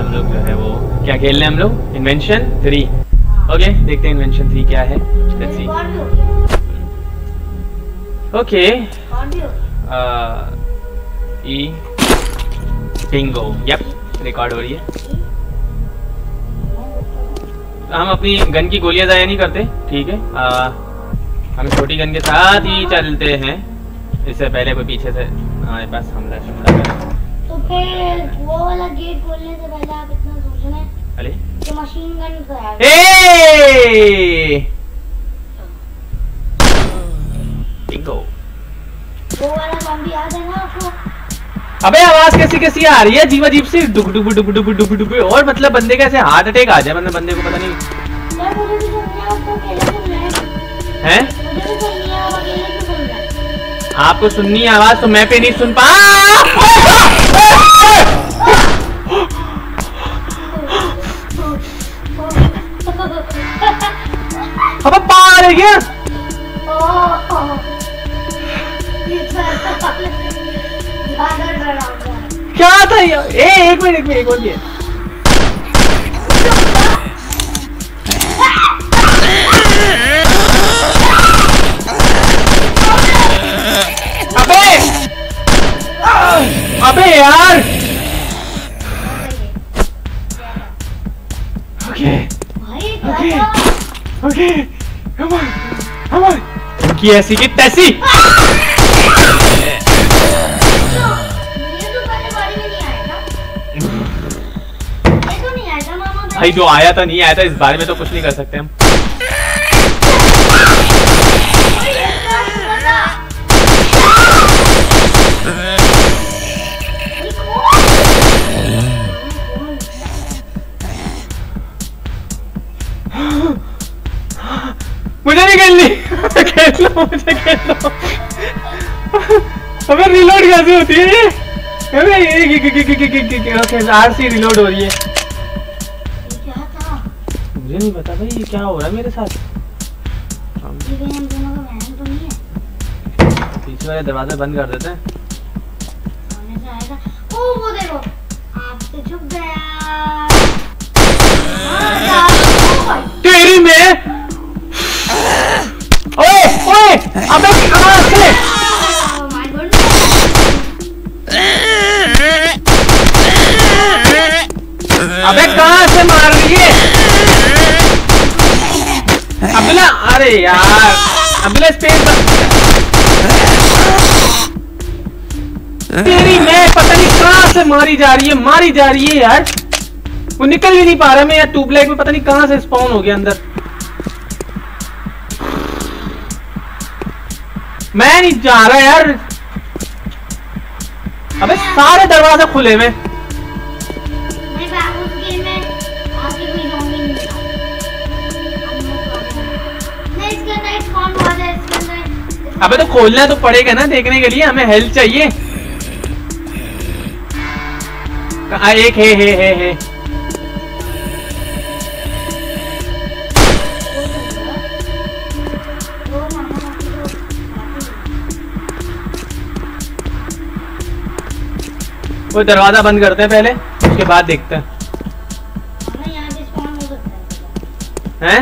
हम लोग जो है वो क्या खेल रहे हैं हम लोग, इन्वेंशन 3। ओके देखते हैं इन्वेंशन 3 क्या है। Let's see. ओके ई बिंगो, यप रिकॉर्ड हो रही है। हम अपनी गन की गोलियां ज़ाया नहीं करते, ठीक है। हम छोटी गन के साथ ही चलते हैं, इससे पहले कोई पीछे से हमारे पास हमला शुमला करे। तो फिर वो वाला गेट खोलने से पहले आप इतना सोच रहे हैं अरे कि मशीन गन का है। बिंगो। वो वाला ज़ॉम्बी याद है ना आपको? अबे आवाज कैसी कैसी आ रही है, अजीब अजीब सी, डुक डुक डुक डुक डुक डुक। और मतलब बंदे का ऐसे हार्ट अटैक आ जाए, मतलब बंदे को पता नहीं यार मुझे भी समझा, आपको अकेले सुन रहे हैं। मुझे भी सुननी है, आप अकेले क्यों सुन रहे हैं? आपको सुननी है आवाज तो मैं पे नहीं सुन पा। अब पार है क्या? क्या था ये? एक मिनट एक और है। अबे यार। ओके ओके कम ऑन की ऐसी की तैसी। भाई जो आया था नहीं आया था, इस बारे में तो कुछ नहीं कर सकते हम। मुझे नहीं खेलनी। खेल लो मुझे खेल लो। अबे रिलोड कैसे होती है? अबे आरसी रिलोड हो रही है। मुझे नहीं पता भाई ये क्या हो रहा है मेरे साथ। पीछे वाले दरवाजे बंद कर देते हैं। ओ वो देखो आपसे छुप गया। तेरी में ओए ओए अबे कहां से? अबे कहां से मार रही है अब्दुल्ला? अरे यार अब्दुल्ला स्पेस तेरी मैं पता नहीं कहां से मारी जा रही है यार। वो निकल भी नहीं पा रहा मैं यार। ट्यूबलाइट में पता नहीं कहां से स्पॉन हो गया अंदर। मैं नहीं जा रहा यार। अबे सारे दरवाजे खुले में। अबे तो खोलना तो पड़ेगा ना देखने के लिए, हमें हेल्प चाहिए। एक है वो दरवाजा बंद करते हैं पहले, उसके बाद देखते हैं। हैं?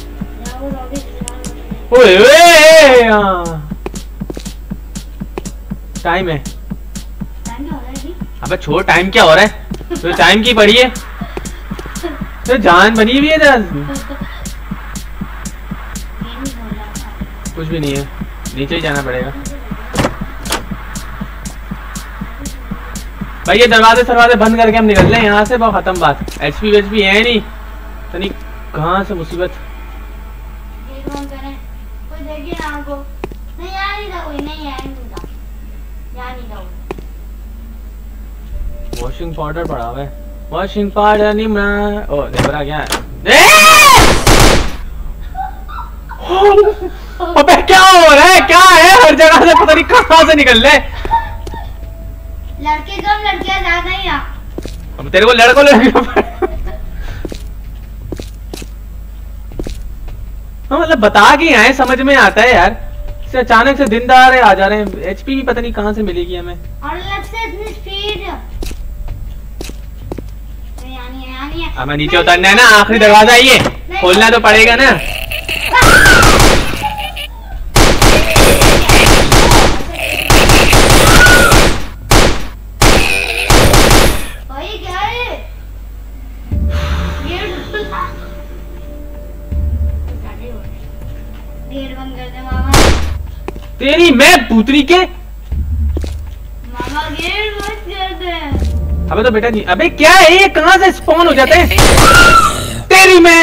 ओए ओए टाइम है। अबे छोड़, टाइम क्या हो रहा है? तो टाइम की पड़ी है तो जान बनी हुई है। कुछ भी नहीं है, नीचे ही जाना पड़ेगा। भाई ये दरवाजे बंद करके हम निकल रहे हैं यहाँ से, बहुत खत्म बात। एचपी वेचपी है नहीं तो नहीं कहाँ से मुसीबत। वॉशिंग पाउडर पड़ा हुआ है, वॉशिंग पाउडर निम्रा। ओ देवरा क्या है? अबे क्या हो रहा है? क्या है? हर जगह से पता नहीं कहाँ से निकल रहे। लड़के कम लड़कियां ज्यादा ही आ। अब तेरे को लड़कों हाँ मतलब बता के आए, समझ में आता है यार। से अचानक से दिनदार आ जा रहे हैं। एचपी भी पता नहीं कहाँ से मिलेगी हमें। और अलग से इतनी स्पीड नहीं है। हमें नीचे उतरना है ना, आखिरी दरवाजा ये खोलना तो पड़ेगा ना। भाई क्या है गेट बंद कर दे मामा। तेरी मैं पुत्री के। मामा गेट बंद कर दे। अबे तो बेटा नहीं, अबे क्या है ये, कहां से स्पॉन हो जाते हैं? तेरी मैं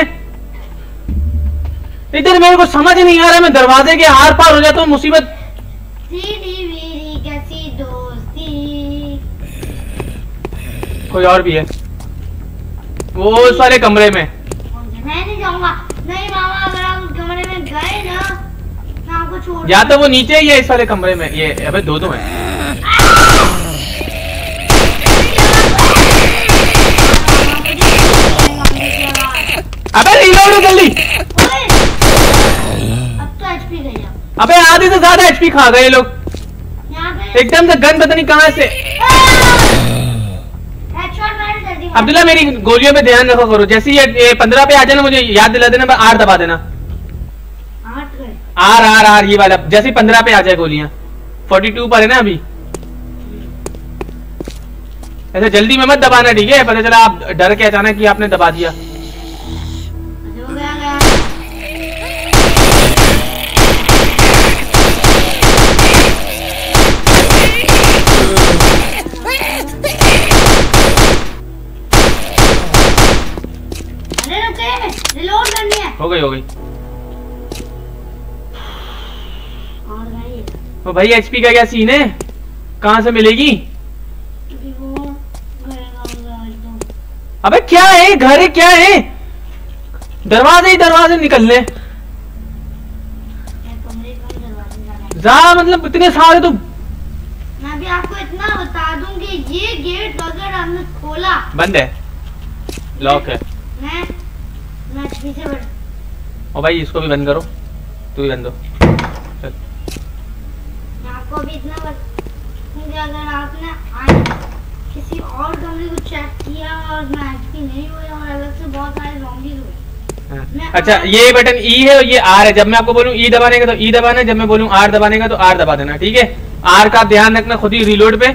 इधर मेरे को समझ नहीं आ रहा, मैं दरवाजे के आर पार हो जाता हूँ, मुसीबत। सीधी मेरी कैसी दोस्ती। कोई और भी है वो उस वाले कमरे में। मैं नहीं जाऊंगा। नहीं मामा, अगर आप उस कमरे में गए ना, मैं आपको छोड़ या तो वो नीचे ही है इस वाले कमरे में। ये अबे दो है। अबे रिलोड हो जल्दी। अब तो एचपी गई। अबे आधे से ज्यादा एचपी खा गए लोग यहाँ पे एकदम से। गन पता नहीं कहां से। हेडशॉट मार जल्दी। अब्दुल्ला मेरी गोलियों पे ध्यान रखा करो, जैसे ये 15 पे आ जाना मुझे याद दिला देना, आर दबा देना। आर आर आर ये वाला, जैसे 15 पे आ जाए गोलियां। 42 पर है ना अभी। ऐसे जल्दी में मत दबाना, ठीक है? पता चला आप डर के अचानक कि आपने दबा दिया। रिलोड करनी है। हो गई और भाई तो भाई एचपी का क्या सीन है, कहां से मिलेगी? अबे क्या है, घर है क्या है? दरवाजे ही दरवाजे निकलने जा, मतलब इतने सारे तो। मैं भी आपको इतना बता दूं कि ये गेट अगर हमने खोला, बंद है, लॉक है। मैं पीछे बढ़। ओ भाई इसको भी बंद करो, तू भी बंद हो। चल मैं आपको अभी इतना बताऊं कि अगर आपने किसी और कमरे को चेक किया और उसमें एचपी नहीं हुआ और अलग से बहुत सारे ज़ॉम्बीज़ हुए। अच्छा ये बटन ई है और ये आर है। जब मैं आपको बोलूं ई दबाने का तो ई दबाना है, जब मैं बोलूं आर दबाने का तो आर दबा देना, ठीक है? आर का ध्यान रखना खुद ही रिलोड पे।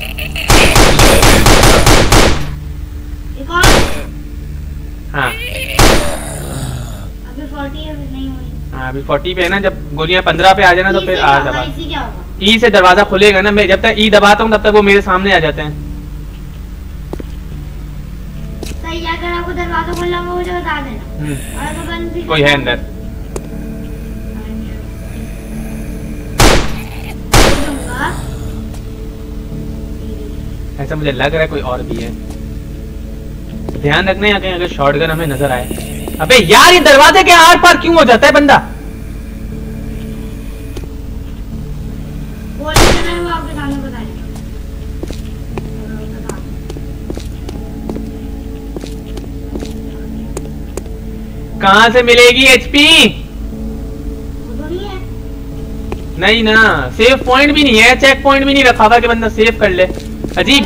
एक और। हाँ अभी 40 है, नहीं हुई। हाँ अभी 40 पे है ना, जब गोलियां 15 पे आ जाना तो फिर आर दबा। इसी क्या होगा? ई से दरवाजा खुलेगा ना, मैं जब तक ई दबाता हूँ तब तक वो मेरे सामने आ जाते हैं। सही है, अगर आपको दरवाजा खोलना हो मुझे बता देना। और अगर बंद भी कोई है अंदर? ऐसा मुझे लग रहा है कोई और भी है। ध्यान रखना है कहीं अगर शॉटगन हमें नजर आए। अबे यार ये दरवाजे के आर पार क्यों हो जाता है बंदा? आपके सामने बताइए। कहां से मिलेगी एचपी? नहीं ना, सेफ पॉइंट भी नहीं है, चेक पॉइंट भी नहीं रखा हुआ कि बंदा सेफ कर ले। अजीब।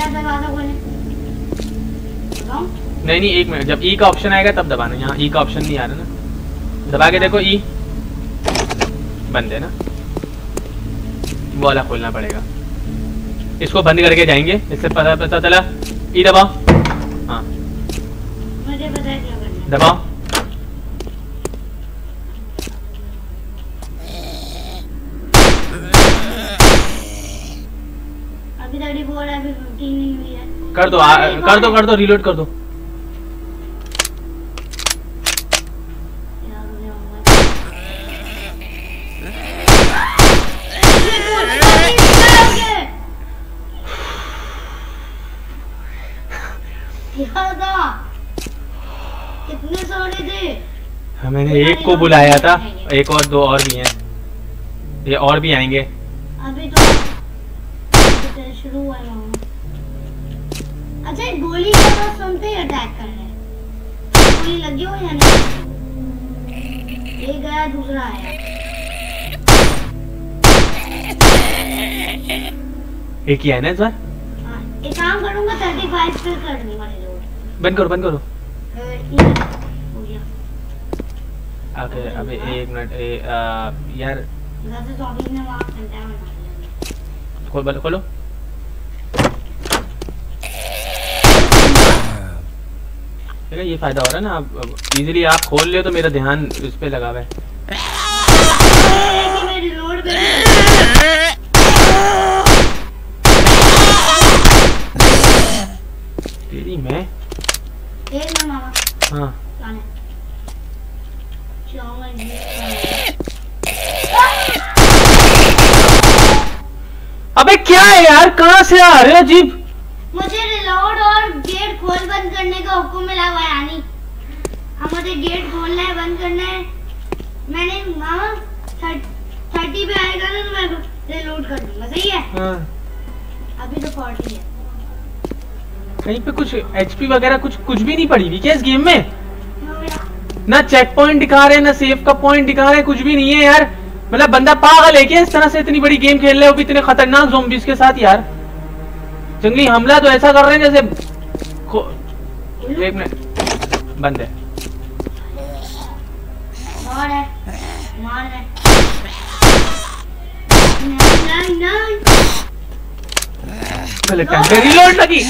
नहीं नहीं एक मिनट, जब ई का ऑप्शन आएगा तब दबाना। यहाँ ई का ऑप्शन नहीं आ रहा ना, दबा के देखो। ई बंद है ना, वो वाला खोलना पड़ेगा। इसको बंद करके जाएंगे, इससे पता चला। ई दबाओ। हाँ मुझे पता है क्या करना है। दबाओ। अभी 34 है, अभी 15 नहीं हुई है। कर दो रिलोड कर दो। कितने सारे थे? मैंने एक को बुलाया था, एक और दो और भी हैं, ये और भी आएंगे। अभी तो शुरू हुआ है। अच्छा गोली का आवाज सुनते ही अटैक कर रहे हैं। गोली लगी हो या नहीं? एक गया, दूसरा आया। एक ही है ना इस बार। हाँ, एक काम करूंगा 35 पे कर दूंगा। बंद करो हो गया। अबे अबे एक मिनट यार वैसे ज़ॉम्बीज़ ने वहाँ कंटेनर बना लिया। खोलो खोलो। देखा ये फायदा हो रहा है ना, अब इजीली आप खोल ले तो मेरा ध्यान इस पे लगा हुआ है। तेरी मैं मामा हाँ अबे क्या है यार, कहाँ से आ रहे हो अजीब। मुझे रिलोड और गेट खोल बंद करने का हुक्म मिला हुआ है यानी मुझे गेट खोलना है, बंद करना है। मैंने मामा 30 पे आएगा ना तो मैं रिलोड कर दूंगा, सही है? हाँ। अभी तो 40 है। कहीं पे कुछ एचपी वगैरह कुछ भी नहीं पड़ी हुई क्या इस गेम में? ना चेक पॉइंट दिखा रहे, ना सेव का पॉइंट दिखा रहे, कुछ भी नहीं है यार। मतलब बंदा पागल है क्या इस तरह से इतनी बड़ी गेम खेल रहे हो भी इतने खतरनाक ज़ॉम्बीज़ के साथ यार। जंगली हमला तो ऐसा कर रहे हैं जैसे एक मिनट बंद है। रिलोड लगी।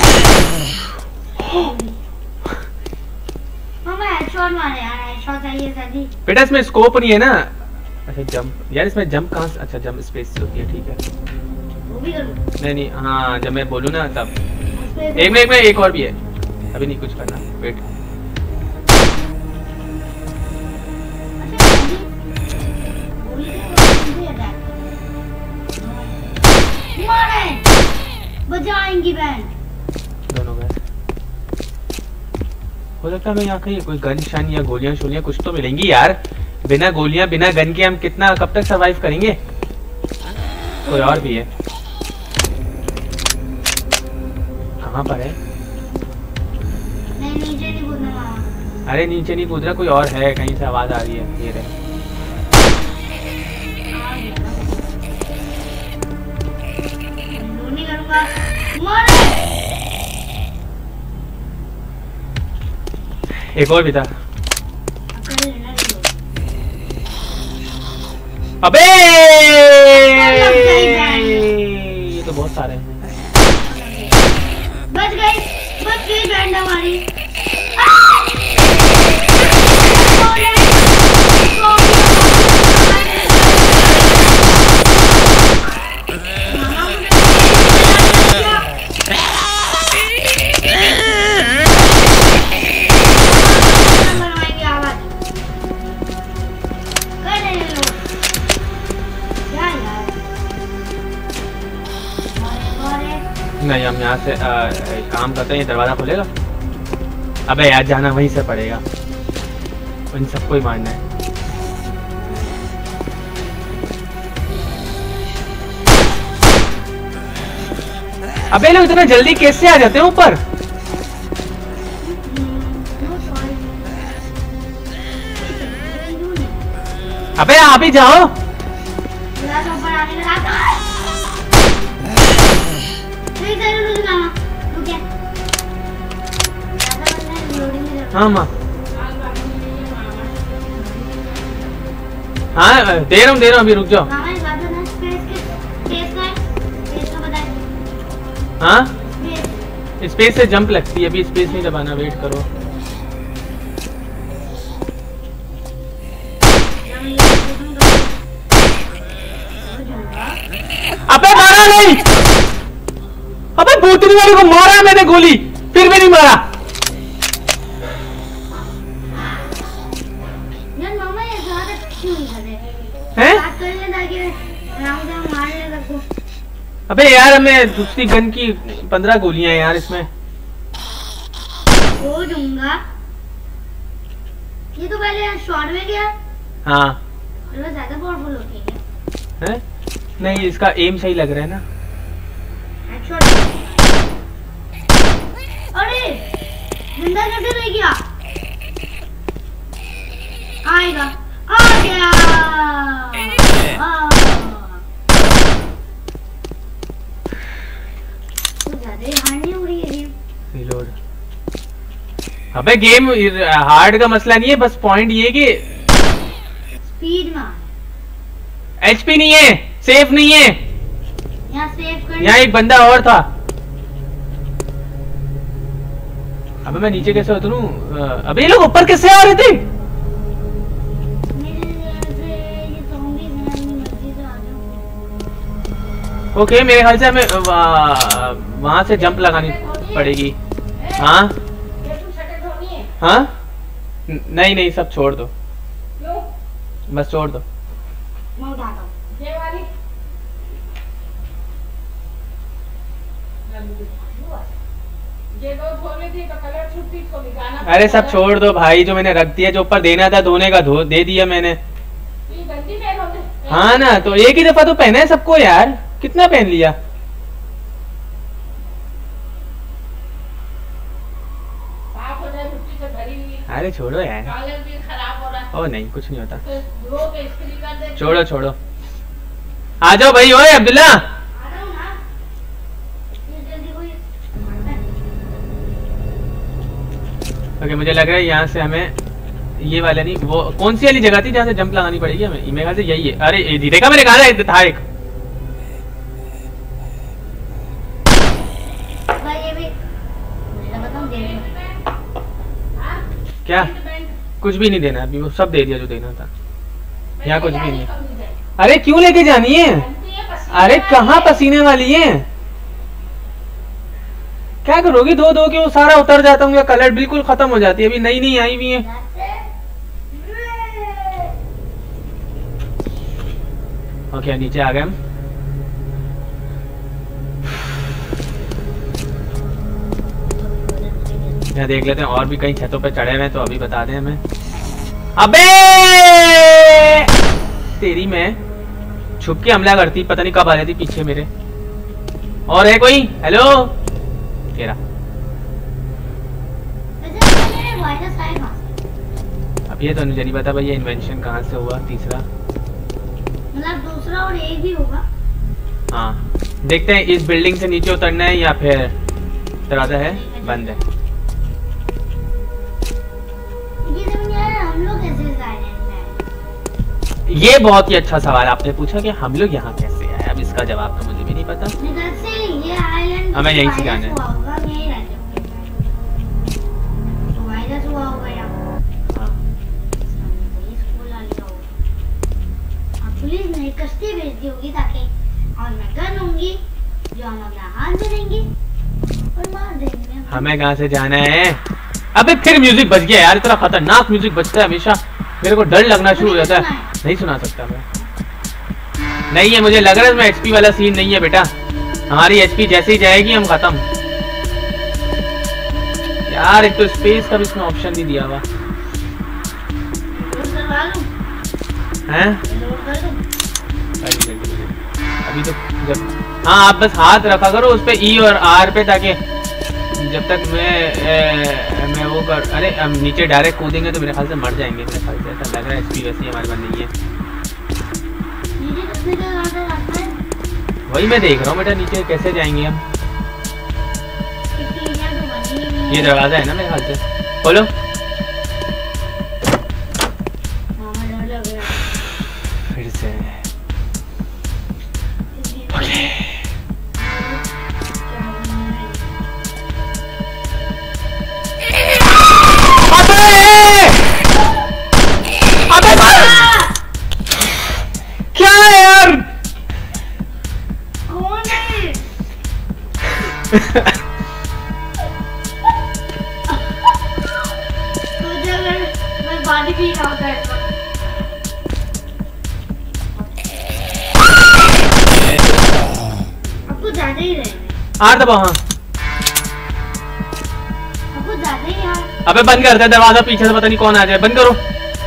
बेटा इसमें स्कोप नहीं है ना। अच्छा जंप यार, इसमें जंप कहाँ से? अच्छा जंप स्पेस से होती है, ठीक है। नहीं हाँ जब मैं बोलूँ ना तब। एक मिनट एक और भी है, अभी नहीं कुछ करना, वेट। बजाएंगी बैंड दोनों गए। हो सकता है मैं यहाँ कहीं कोई गन शन या गोलियां शोलियां कुछ तो मिलेंगी यार। बिना गोलियां बिना गन के हम कितना कब तक सरवाइव करेंगे? कोई और भी है, कहाँ पर है? नहीं नीचे नहीं कूदना मामा। अरे नीचे नहीं कूद रहा, कोई और है, कहीं से आवाज आ रही है। ये रहे। एक और भी था। अबे ये तो बहुत सारे हैं। बच गई बैंड हमारी। नहीं हम यहाँ से काम करते हैं, दरवाजा खुलेगा। अबे यार जाना वहीं से पड़ेगा, इन सबको ही मारना है। अबे लोग इतना जल्दी कैसे आ जाते हैं ऊपर? अबे आप ही जाओ। हाँ माँ हाँ दे रहा हूँ अभी, रुक जाओ। हाँ स्पेस से जंप लगती है, अभी स्पेस नहीं दबाना, वेट करो। अबे मारा नहीं, अबे भूतनी वाले को मारा मैंने गोली, फिर भी नहीं मारा। यार मामा ये ज़्यादा क्यों कर रहे हैं? बात कर ले ताकि राउंड मारने लगो। अबे यार हमें दूसरी गन की 15 गोलियां हैं यार इसमें। हो दूंगा। ये तो पहले शॉट में गया। हाँ वो ज़्यादा पावरफुल होती है। हैं? नहीं इसका एम सही लग रहा है ना। अरे जिंदा कैसे रह गया? आएगा, आ गया। कुछ ज़्यादा ही हार्ड नहीं हो रही है ये। रिलोड। अबे गेम हार्ड का मसला नहीं है, बस पॉइंट ये कि स्पीड में एचपी नहीं है, सेफ नहीं है। यहाँ सेव कर। यहाँ एक बंदा और था। अबे मैं नीचे कैसे उतरूं? अबे ये लोग ऊपर कैसे आ रहे थे? ओके मेरे ख्याल से हमें वहां से जंप लगानी पड़ेगी। हाँ हाँ नहीं नहीं सब छोड़ दो, बस छोड़ दो। मैं उठाता हूँ ये वाली। अरे सब छोड़ दो भाई, जो मैंने रख दिया, जो ऊपर देना था धोने का दे दिया मैंने। हाँ ना, तो एक ही दफा तो पहना है सबको यार, कितना पहन लिया? अरे छोड़ो यार, ओ नहीं कुछ नहीं होता, छोड़ो छोड़ो। आ जाओ भाई। ओए अब्दुल्ला, ओके मुझे लग रहा है यहाँ से हमें ये वाला नहीं, वो कौन सी वाली जगह थी जहाँ से जंप लगानी पड़ेगी हमें? मेरे ख्याल से यही है। अरे ये देखा मैंने कहा था एक। क्या? कुछ भी नहीं देना अभी, वो सब दे दिया जो देना था। यहाँ कुछ भी नहीं। अरे क्यों लेके जानी है? अरे कहाँ पसीने वाली है? क्या करोगी? दो दो के वो सारा उतर जाता हूँ, कलर बिल्कुल खत्म हो जाती है। अभी नई नई आई हुई है। ओके नीचे आ गए हम। यहाँ देख लेते हैं और भी कहीं छतों पे चढ़े हुए हैं तो अभी बता दें हमें। अबे तेरी मैं छुप के हमला करती, पता नहीं कब आ जाती पीछे मेरे। और है कोई? हेलो तेरा। अब ये तो मुझे नहीं पता भाई ये इन्वेंशन कहाँ से हुआ। तीसरा मतलब दूसरा और एक भी होगा। हाँ देखते हैं, इस बिल्डिंग से नीचे उतरना है या फिर दरवाजा है बंद है। हम लोग कैसे ये बहुत ही अच्छा सवाल आपने पूछा कि हम लोग यहाँ कैसे आए। अब इसका जवाब तो मुझे भी नहीं पता। ये आइलैंड हमें यहीं से जाना है। पुलिस ने कश्ती भेज दी होगी ताकि, और मैं गन लूंगी जो हम अपना हाथ धरेंगे और मार देंगे। हमें कहाँ से जाना है? अबे फिर म्यूजिक बज गया यार, इतना खतरनाक म्यूजिक बजता है हमेशा, मेरे को डर लगना शुरू हो जाता है। नहीं सुना सकता मैं, नहीं है मुझे लग रहा है इसमें एचपी वाला सीन नहीं है बेटा। हमारी एचपी जैसे ही जाएगी हम खत्म। यार एक तो स्पेस का भी इसमें ऑप्शन नहीं दिया हुआ है। अभी तो जब हाँ आप बस हाथ रखा करो उस पे ई और आर पे, ताकि जब तक मैं वो कर। अरे हम नीचे डायरेक्ट कूदेंगे तो मेरे ख्याल से मर जाएंगे। मेरे ख्याल से ऐसा लग रहा है, एचपी वैसे ही हमारे पास नहीं है। वही मैं देख रहा हूँ बेटा, नीचे कैसे जाएंगे हम? ये दरवाजा है ना मेरे ख्याल से, खोलो। फिर से क्या है यार? कौन है? मैं पानी पी रहा था। आपको ज्यादा ही रहे। आर दबाओ। हाँ आपको ज्यादा ही यार। अबे बंद कर दे दरवाजा, पीछे से पता नहीं कौन आ जाए। बंद करो।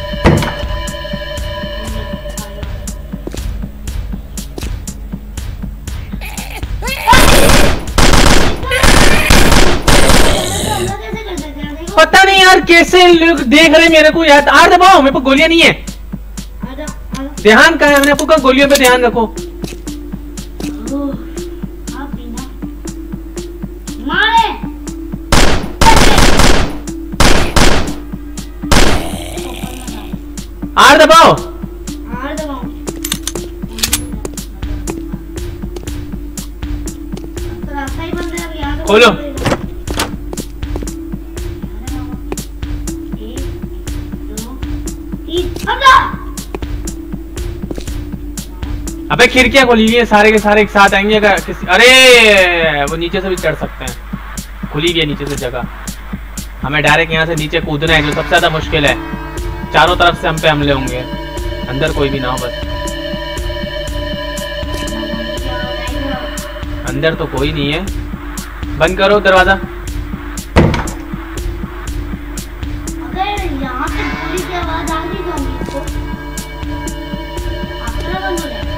पता नहीं यार कैसे लोग देख रहे मेरे को यार। आर दबाओ, मेरे को गोलियां नहीं है। ध्यान कहाँ है? मैंने आपको कहा गोलियों पे ध्यान रखो। आर दबाओ। आर दबाओ। तो रास्ता ही बंद है अब यहाँ से। खोलो। अबे खिड़कियां खुली हुई है, सारे के सारे एक साथ आएंगे अगर किसी। अरे वो नीचे से भी चढ़ सकते हैं, खुली हुई है नीचे से जगह। हमें डायरेक्ट यहाँ से नीचे कूदना है जो सबसे ज्यादा मुश्किल है। चारों तरफ से हम पे हमले होंगे, अंदर कोई भी ना हो बस। अंदर तो कोई नहीं है। बंद करो दरवाजा। अगर यहाँ से गोली की आवाज आ गई ज़ॉम्बी को, आपका बंद हो जाएगा।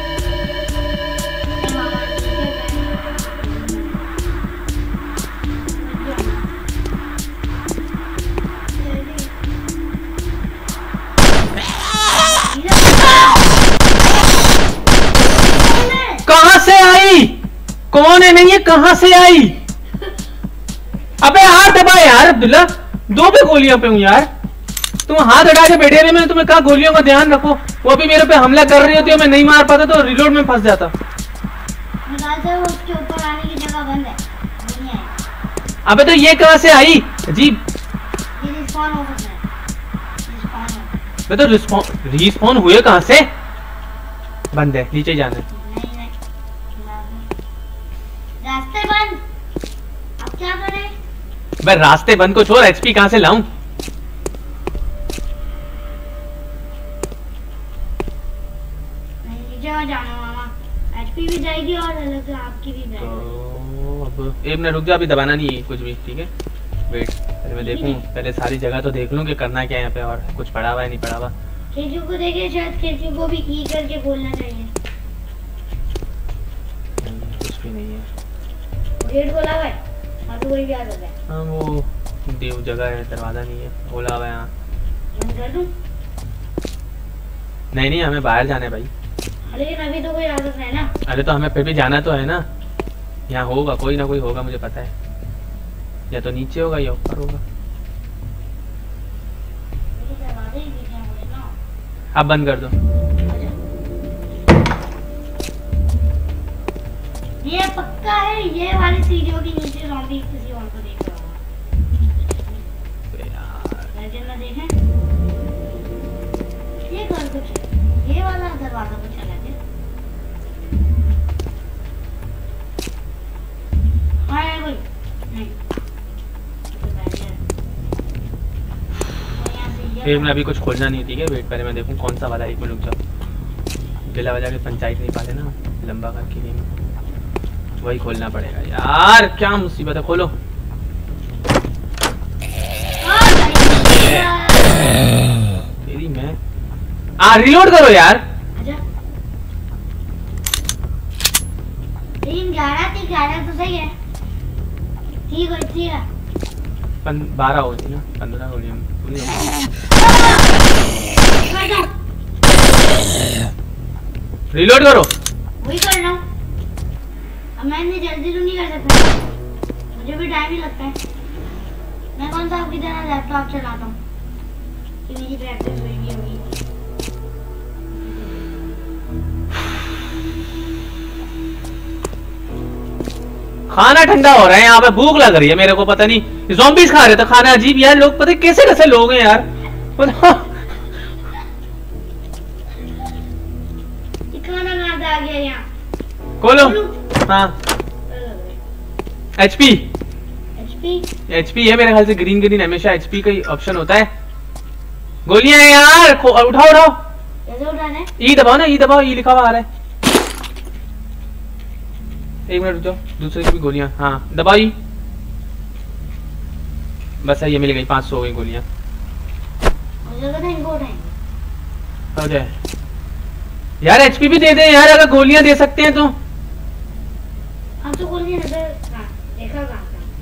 कहां से आई? कौन है? नहीं है, कहां से आई? अबे हाथ दबा यार अब्दुल्ला, दो पे गोलियां पे हूं यार। तुम हाथ हटा के बैठे रहे, मैंने तुम्हें कहा गोलियों का ध्यान रखो। वो भी मेरे पे हमला कर रही होती है, मैं नहीं मार पाता तो रिलोड में फंस जाता। वो उसके ऊपर आने की जगह बंद है, नहीं है। अबे तो ये कहां से आई? अजीब। ये रिस्पॉन हो सकता है। मैं तो रिस्पॉन हुए कहां से? बंद है, नीचे जाना है। नहीं रास्ते बंद। अब क्या करें? मैं रास्ते बंद को छोड़, एचपी कहां से लाऊं? नीचे जाना मामा, एचपी भी जाएगी और अलग से आपकी भी जाएगी। तो अब एक मिनट रुक जा, अभी दबाना नहीं है कुछ भी, ठीक है? वेट, पहले मैं देखूं, पहले सारी जगह तो देख लूं कि करना क्या है यहाँ पे और कुछ पड़ा हुआ है नहीं पड़ा हुआ। खिड़कियों को देखिए, शायद खिड़कियों को भी की करके खोलना चाहिए। कुछ भी नहीं है। गेट खोला हुआ है, वहाँ तो कोई भी आ सकता है। हाँ वो देव जगह है, दरवाजा नहीं है, खोला हुआ है यहाँ। बंद कर दूं? नहीं नहीं, हमें बाहर जाना है भाई। लेकिन अभी तो कोई आ सकता है ना। अरे तो हमें फिर भी जाना तो है ना, यहाँ होगा कोई ना कोई होगा, मुझे पता है। या तो नीचे होगा या ऊपर होगा। अब बंद कर दो। ये पक्का है, ये वाली सीढ़ियों के नीचे ज़ॉम्बी किसी और को देख रहा होगा। यार ना देखें, ये घर कुछ, ये वाला दरवाजा कुछ अलग है। हाँ है कोई नहीं। फिर मैं अभी कुछ खोलना नहीं, ठीक है? वेट पहले मैं देखूं कौन सा वाला, एक मिनट रुक जाओ। गिला बजा के पंचायत नहीं पाले ना, लंबा करके नहीं, वही खोलना पड़ेगा यार। क्या मुसीबत है, खोलो। तेरी मैं रिलोड करो यार। लेकिन 11 तो सही है। ठीक है 12 होती ना, 15 गोलियां रिलोड करो। वही कर रहा हूँ, अब मैं इतनी जल्दी तो नहीं कर सकता, मुझे भी टाइम ही लगता है। मैं कौन सा आपकी तरह लैपटॉप चलाता हूँ कि मेरी प्रैक्टिस हुई भी होगी। खाना ठंडा हो रहा है यहाँ पे, भूख लग रही है मेरे को, पता नहीं ज़ॉम्बीज़ खा रहे थे खाना। अजीब यार, लोग पता कैसे कैसे लोग हैं यार। खाना आ गया यहाँ, खोलो। हाँ एचपी है मेरे ख्याल से, ग्रीन हमेशा एचपी का ही ऑप्शन होता है। गोलियां हैं यार, उठाओ। कैसे उठाना है? ई दबाओ ना, ई दबाओ, ई लिखा हुआ आ रहा है। एक मिनट रुक जाओ, दूसरे की भी गोलियां, हाँ दबाओ ई। बस है, ये मिल गई, 500 हो गई गोलियां। ओके यार, एचपी भी दे दे यार, अगर गोलियां दे सकते हैं तो। अब तो गोलियां देखा कहाँ?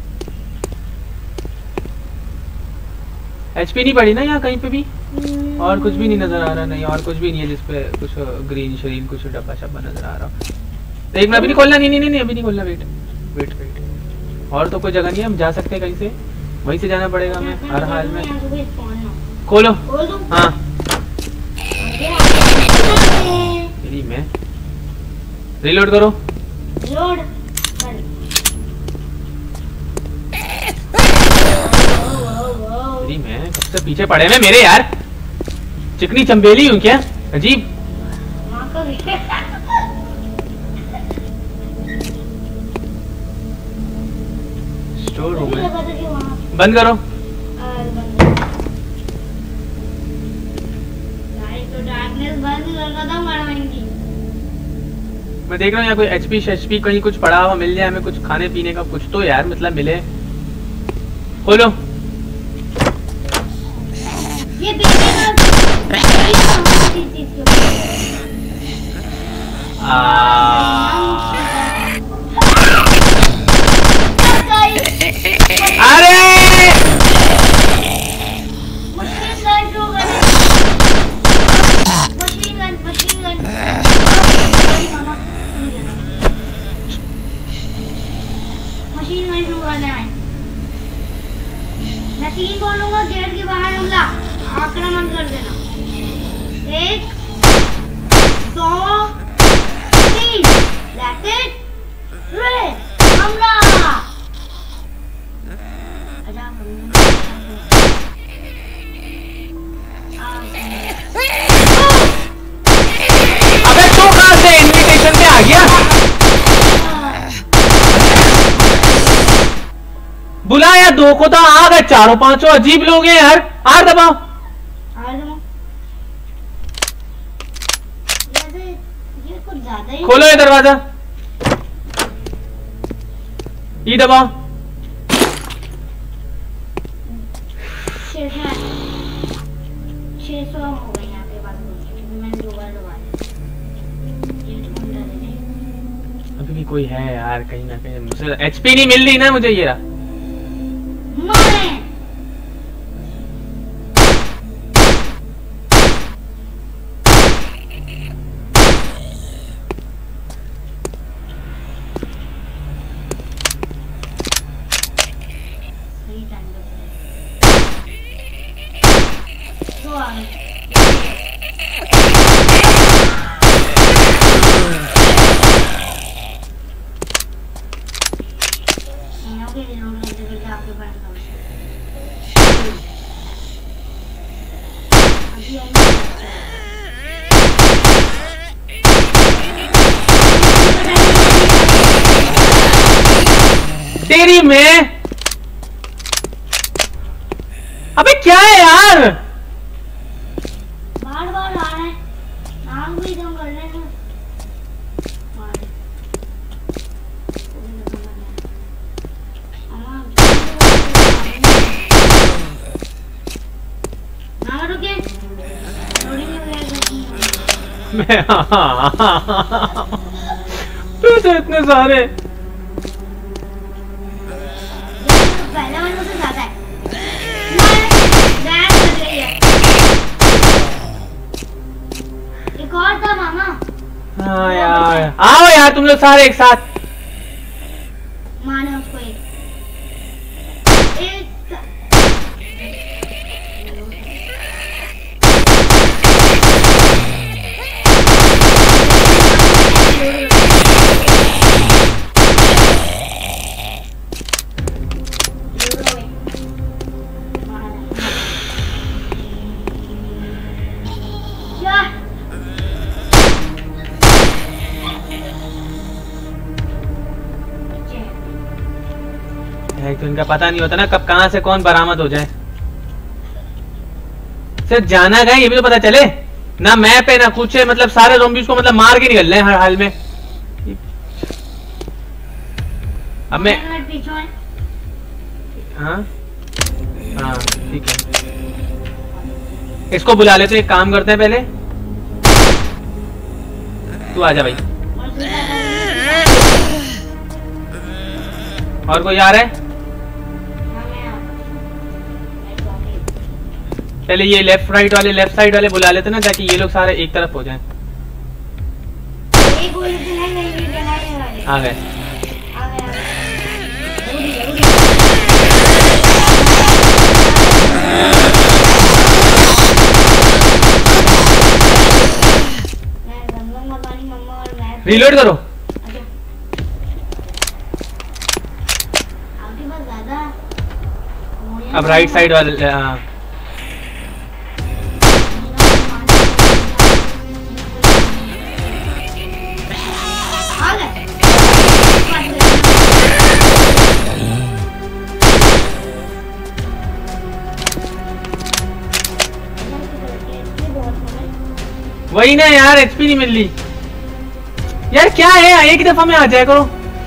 एचपी नहीं पड़ी ना यहाँ कहीं पे भी, और कुछ भी नहीं नजर आ रहा। नहीं और कुछ भी नहीं है जिसपे कुछ ग्रीन शरीन कुछ डब्बा शब्बा नजर आ रहा। एक मिनट, अभी नहीं खोलना, नहीं अभी नहीं खोलना। वेट और तो कोई जगह नहीं है, हम जा सकते हैं कहीं से, वहीं से जाना पड़ेगा हमें हर हाल में। खोलो। हाँ तेरी मैं रिलोड करो। लोड तेरी मैं कब से पीछे पड़े में मेरे यार, चिकनी चंबेली हूँ क्या? अजीब। माँ को भी स्टोर रूम है, लगा था कि वहाँ बंद करो। तो डार्कनेस बंद करना था मरवाएंगी। मैं देख रहा हूँ यहाँ कोई एचपी शेचपी कहीं कुछ पड़ा हुआ मिल जाए हमें, कुछ खाने पीने का कुछ तो यार मतलब मिले। खोलो। ये बेटे अरे मैं 3 बोलूंगा, गेट के बाहर हमला आक्रमण कर देना। 1 2 3 That's it। हमला। अबे तू कहाँ से इनविटेशन पे आ गया? बुलाया 2 को तो आ गए 4 5 अजीब लोग हैं यार। आर दबाओ। ये कुछ ज्यादा ही खोलो ये दरवाजा, ये दबाओ। 600 हो गए यहाँ पे बात बोल, मैंने 2 बार दबाया। अभी भी कोई है यार कहीं ना कहीं, मुझे एचपी नहीं मिल रही ना मुझे। ये रहा मारे। सही टाइम पे तो आ गए। तेरी मैं। अबे क्या है यार? बार बार आ रहे हैं, नाम भी एकदम कर रहे हैं। ना रुके, मैं तू तो इतने सारे। पहले वालों से ज्यादा है। एक और था मामा। हाँ यार आओ यार तुम लोग सारे एक साथ। माने उसको एक तो इनका पता नहीं होता ना कब कहां से कौन बरामद हो जाए। सिर्फ जाना गए ये भी तो पता चले ना, मैप है ना कुछ है, मतलब सारे ज़ॉम्बीज़ को मतलब मार के निकल रहे हैं हर हाल में। अब मैं हाँ हाँ ठीक है, इसको बुला लेते, एक काम करते हैं पहले तू आजा भाई। और कोई आ रहा है? पहले ये लेफ्ट साइड वाले बुला लेते ना, ताकि ये लोग सारे एक तरफ हो जाएं। आ गए। रीलोड करो। आपके पास ज्यादा अब राइट साइड वाले वही ना यार, एचपी नहीं मिल रही यार, क्या है एक दफा में आ जाए करो।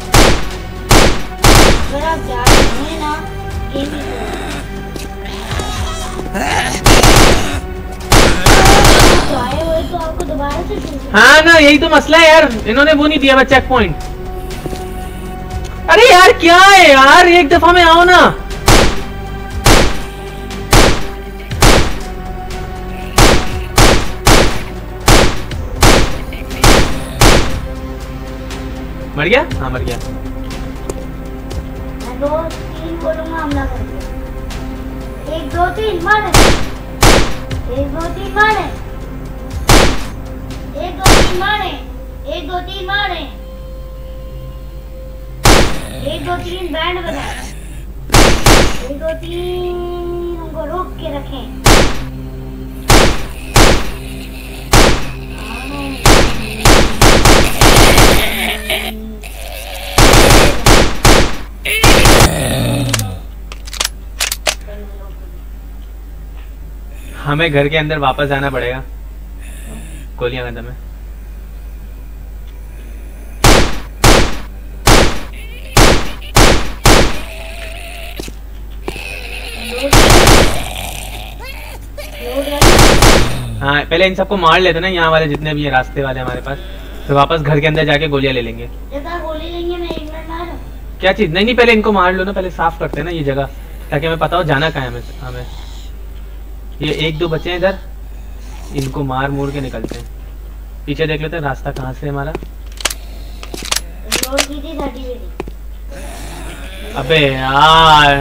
अगर आप जा रहे हैं ना गेम तो आए हुए तो आपको दोबारा से शुरू। हाँ ना, यही तो मसला है यार, इन्होंने वो नहीं दिया चेक पॉइंट। अरे यार क्या है यार, एक दफा में आओ ना। मर गया? हाँ मर गया। मैं 2 3 बोलूंगा, हमला करेंगे। 1 2 3 मारे। 1 2 3 मारे। 1 2 3 मारे। 1 2 3 मारे। 1 2 3 बैंड बजाए। 1 2 3 उनको रोक के रखें। हमें घर के अंदर वापस जाना पड़ेगा, गोलियां खत्म है। हाँ पहले इन सबको मार लेते ना, यहाँ वाले जितने भी हैं रास्ते वाले हमारे पास, फिर वापस घर के अंदर जाके गोलियां ले लेंगे। गोली लेंगे, मैं 1 मिनट मारूं। क्या चीज? नहीं पहले इनको मार लो ना, पहले साफ करते हैं ना ये जगह, ताकि हमें पता हो जाना कहाँ है हमें। ये 1 2 बचे हैं इधर, इनको मार मूर के निकलते हैं। पीछे देख लेते हैं रास्ता कहाँ से हमारा। अबे यार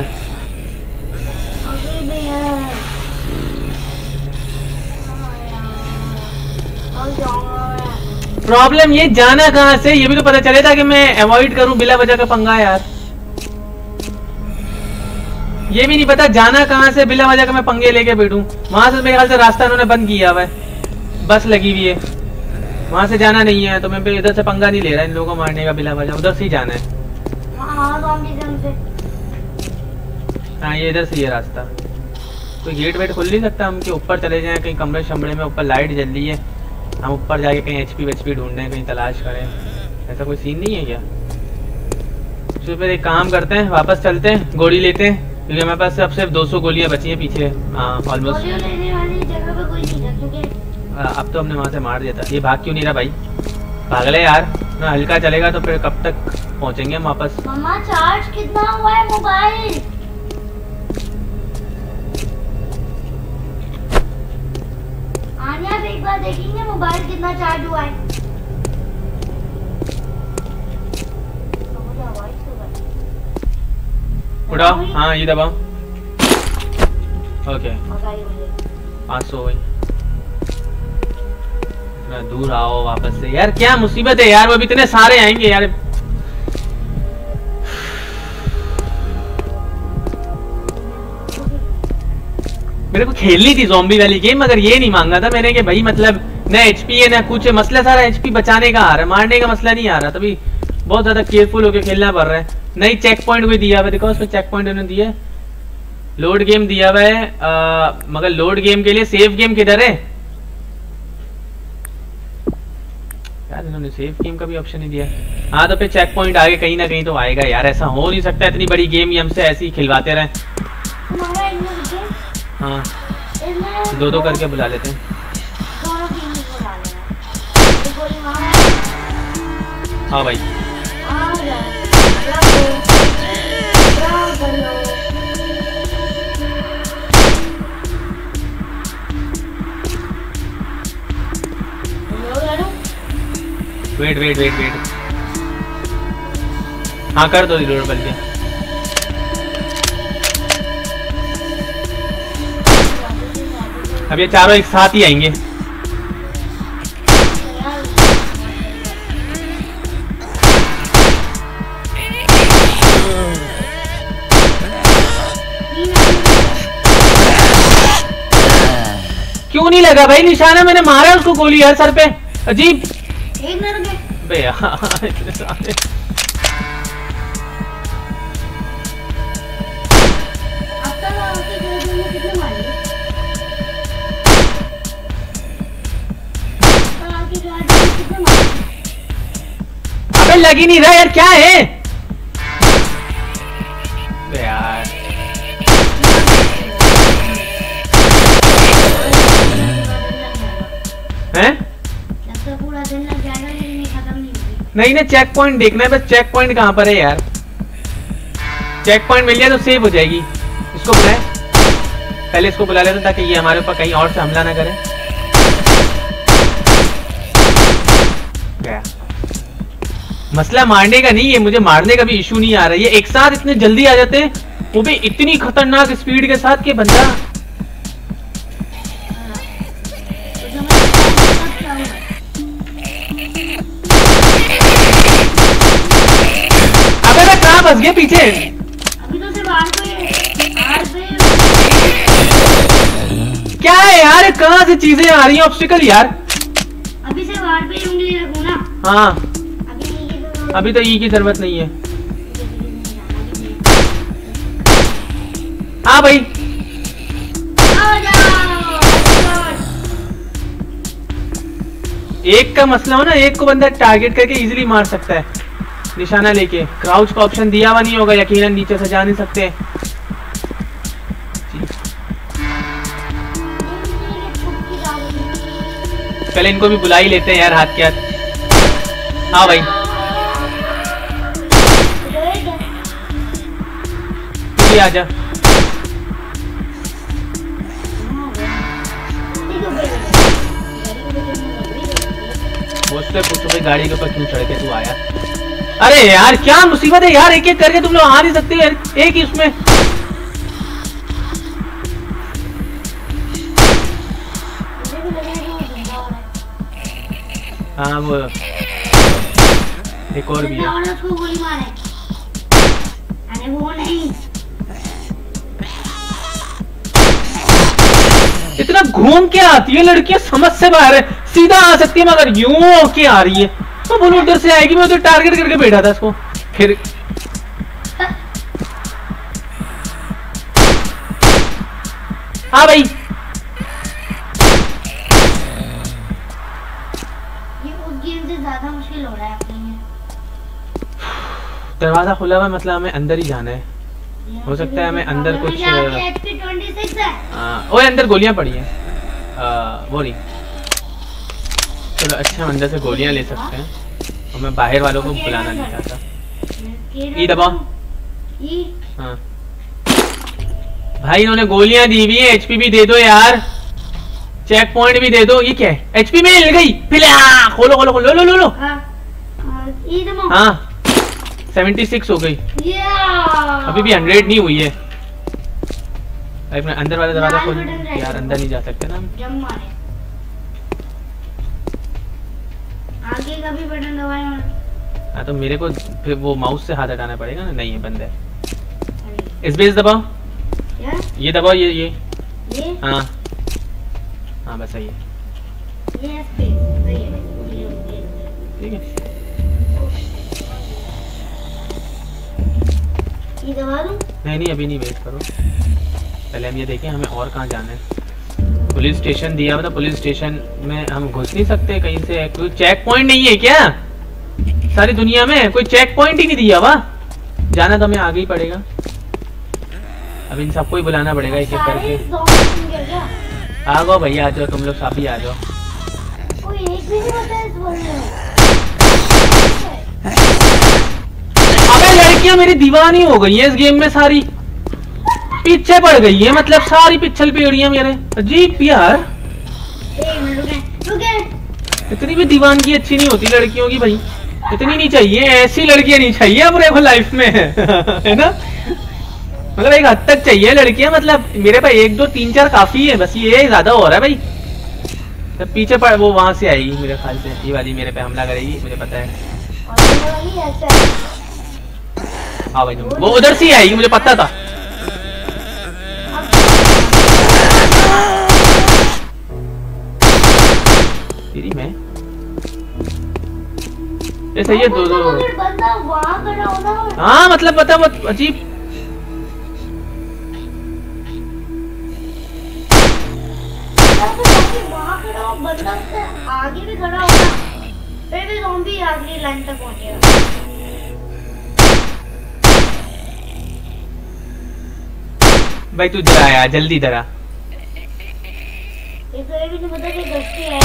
प्रॉब्लम ये जाना कहाँ से, ये भी तो पता चले था कि मैं अवॉइड करूं बिला वजह का पंगा यार। ये भी नहीं पता जाना कहाँ से, बिला वजह का मैं पंगे लेके बैठूं। वहां से मेरे ख्याल से रास्ता उन्होंने बंद किया हुआ है, बस लगी हुई है, वहां से जाना नहीं है। तो मैं इधर से पंगा नहीं ले रहा इन लोगों को मारने का बिला वजह, उधर से ही जाना है। हाँ ये इधर से ये रास्ता। कोई गेट वेट खुल नहीं सकता हम कि ऊपर चले जाएं कहीं कमरे शमरे में, ऊपर लाइट जल रही है, हम ऊपर जाके कहीं एचपी वेचपी ढूंढें, कहीं तलाश करें, ऐसा कोई सीन नहीं है क्या? तो फिर एक काम करते हैं, वापस चलते हैं, गोली लेते हैं, क्योंकि हमारे पास अब सिर्फ 200 गोलियां बची हैं पीछे। हाँ ऑलमोस्ट। अब तो हमने वहाँ से मार दिया था। ये भाग क्यों नहीं रहा भाई? भाग ले यार, ना हल्का चलेगा तो फिर कब तक पहुँचेंगे हम वापस। मम्मा चार्ज कितना हुआ है मोबाइल? आनिया एक बार देखेंगे मोबाइल कितना चार्ज हुआ है। उठाओ, हाँ ये दबाओ। ओके 500 हुई। दूर आओ वापस से यार, क्या मुसीबत है यार, वो भी इतने सारे आएंगे यार। मेरे को खेलनी थी ज़ॉम्बी वाली गेम, मगर ये नहीं मांगा था मैंने कि भाई मतलब न एचपी है ना कुछ है, मसला सारा एचपी बचाने का आ रहा है, मारने का मसला नहीं आ रहा। तभी बहुत ज्यादा केयरफुल होकर खेलना पड़ रहा है। नई चेक पॉइंट भी दिया हुआ है, देखो उसमें चेक पॉइंट उन्होंने दिया है, लोड गेम दिया हुआ है, मगर लोड गेम के लिए सेव गेम किधर है यार? इन्होंने सेव गेम का भी ऑप्शन नहीं दिया। हाँ तो फिर चेक पॉइंट आगे कहीं ना कहीं तो आएगा यार, ऐसा हो नहीं सकता इतनी बड़ी गेम ही हमसे ऐसे ही खिलवाते रहे। हाँ 2-2 करके बुला लेते हैं। हाँ भाई वेट वेट वेट वेट, हाँ कर दो रिलोड बल्कि। अब ये चारों एक साथ ही आएंगे। क्यों नहीं लगा भाई निशाना? मैंने मारा उसको गोली यार सर पे। अजीब। एक मिनट रुके बे यार इतने सारे। अब तक आपके गोली में कितने मारे? आपकी गाड़ी में कितने मारे? अबे लग ही नहीं रहा यार, क्या है बे यार? हैं? पूरा दिन लग जाएगा लेकिन ये खत्म नहीं होगी। नहीं ना, चेक पॉइंट देखना है बस। चेक पॉइंट कहाँ पर है यार? चेक पॉइंट मिल जाए तो सेव हो जाएगी। इसको बुलाए, पहले इसको बुला लेते ताकि ये हमारे ऊपर कहीं और से हमला ना करे। गया। मसला मारने का नहीं है, मुझे मारने का भी इशू नहीं आ रहा है। ये एक साथ इतने जल्दी आ जाते हैं, वो भी इतनी खतरनाक स्पीड के साथ कि बंदा। अबे मैं कहाँ फंस गया पीछे? अभी तो सिर्फ आर पे क्या है यार, कहाँ से चीजें आ रही हैं? ऑब्स्टिकल यार। अभी सिर्फ आर पे उंगली रखूं ना। हाँ अभी तो ई की जरूरत नहीं है। हाँ भाई आ जाओ। एक का मसला हो ना, एक को बंदा टारगेट करके इजीली मार सकता है निशाना लेके। क्राउच का ऑप्शन दिया हुआ नहीं होगा यकीनन, नीचे से जा नहीं सकते। पहले इनको भी बुला ही लेते हैं यार हाथ के हाथ। हाँ भाई तू भी आजा। मुझसे पूछो भाई गाड़ी के ऊपर क्यों चढ़ के तू आया? अरे यार क्या मुसीबत है यार, एक एक करके तुम लोग आ नहीं सकते यार, एक ही उसमें। हाँ वो एक और भी है। उसको गोली मारे। अरे वो नहीं, इतना घूम के आती है लड़कियां, समझ से बाहर है। सीधा आ सकती है मगर यूं होके आ रही है, तो बोलो उधर से आएगी। मैं उधर टारगेट करके बैठा था इसको। फिर हाँ भाई ये उस गेम से ज्यादा मुश्किल हो रहा है अपने लिए। दरवाजा खुला हुआ, मतलब हमें अंदर ही जाना है। हो सकता है हमें अंदर कुछ। HP 26 है। ओए अंदर गोलियां पड़ी हैं। वो नहीं, चलो अच्छा हम अंदर से गोलियां ले सकते हैं और मैं बाहर वालों को बुलाना नहीं चाहता। ई दबाओ। हाँ भाई इन्होंने गोलियां दी हुई है, एचपी भी दे दो यार, चेक पॉइंट भी दे दो। ये क्या है? एचपी में मिल गई। खोलो खोलो खोलो, लो लो लो। हाँ 76 हो गई, अभी भी 100 नहीं हुई है। अंदर वाला दरवाजा खोल यार, अंदर नहीं जा सकते ना हम। आगे का भी बटन दबाएं। हाँ तो मेरे को फिर वो माउस से हाथ हटाना पड़ेगा ना। नहीं है बंद है। स्पेस दबाओ। ये दबाओ, ये हाँ हाँ बस सही है। ठीक है ये दबा दूं? नहीं अभी नहीं, वेट करो, पहले हम ये देखें हमें और कहाँ जाना है। पुलिस स्टेशन दिया हुआ था, पुलिस स्टेशन में हम घुस नहीं सकते कहीं से। कोई चेक पॉइंट नहीं है क्या सारी दुनिया में? कोई चेक पॉइंट ही नहीं दिया हुआ। जाना तो हमें आगे ही पड़ेगा। अब इन सबको ही बुलाना पड़ेगा एक एक करके। आ जाओ भैया, आ जाओ तुम लोग, सभी आ जाओ। कोई एक भी नहीं होता है इस वर्ल्ड में। अबे लड़कियां मेरी दीवानी हो गई है इस गेम में, सारी पीछे पड़ गई है, मतलब सारी पिछल पेड़ियां मेरे। अजीब यार, इतनी भी दीवानगी अच्छी नहीं होती लड़कियों की भाई, इतनी नहीं चाहिए, ऐसी लड़कियां नहीं चाहिए अपने लाइफ में है ना। मतलब एक हद तक चाहिए लड़कियां, मतलब मेरे पास 1 2 3 4 काफी है, बस ये ज्यादा हो रहा है भाई। जब पीछे पड़ वो वहां से आएगी मेरे ख्याल से, ये वाली मेरे पे हमला करेगी मुझे पता है। हाँ भाई वो उधर से ही आएगी मुझे पता था। तेरी मैं ये सही है। दो बंदा वहां खड़ा होना। हाँ मतलब पता मत अजीब। वहां खड़ा हो, बंदा से आगे भी खड़ा होगा, फिर भी ज़ॉम्बी आखिरी लाइन तक पहुंचेगा। भाई तू डरा यार, जल्दी डरा। ये तो ये भी नहीं पता कि गश्ती है,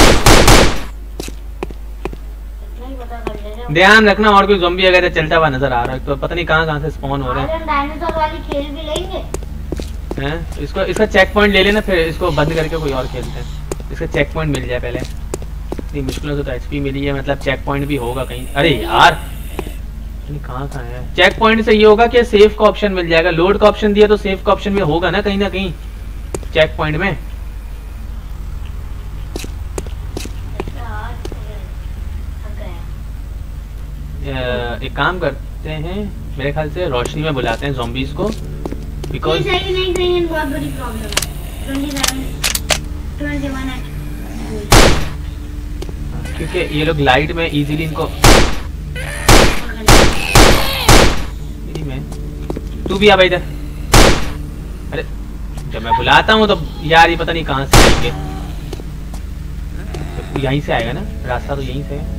इतना ही पता कर ले रहे। ध्यान रखना और कोई ज़ॉम्बी अगर चलता हुआ नजर आ रहा है तो पता नहीं कहाँ से स्पॉन हो रहे हैं। हम डायनासोर वाली खेल भी लेंगे हैं? इसका चेक पॉइंट ले लेना, फिर इसको बंद करके कोई और खेलते हैं। इसका चेक पॉइंट मिल जाए पहले। इतनी मुश्किलों से तो एचपी मिली है, मतलब चेक पॉइंट भी होगा कहीं। अरे यार कहाँ है चेक पॉइंट? से ये होगा कि सेफ का ऑप्शन मिल जाएगा। लोड का ऑप्शन दिया तो सेफ का ऑप्शन भी होगा ना कहीं चेक पॉइंट में। एक काम करते हैं, मेरे ख्याल से रोशनी में बुलाते हैं ज़ॉम्बीज़ को, बिकॉज़ नहीं बहुत बड़ी प्रॉब्लम है। 21 क्योंकि ये लोग लाइट में इजीली इनको। तू भी आ भाई इधर। अरे जब मैं बुलाता हूँ तो यार ये पता नहीं कहाँ से आएंगे। तो यहीं से आएगा ना, रास्ता तो यहीं से है।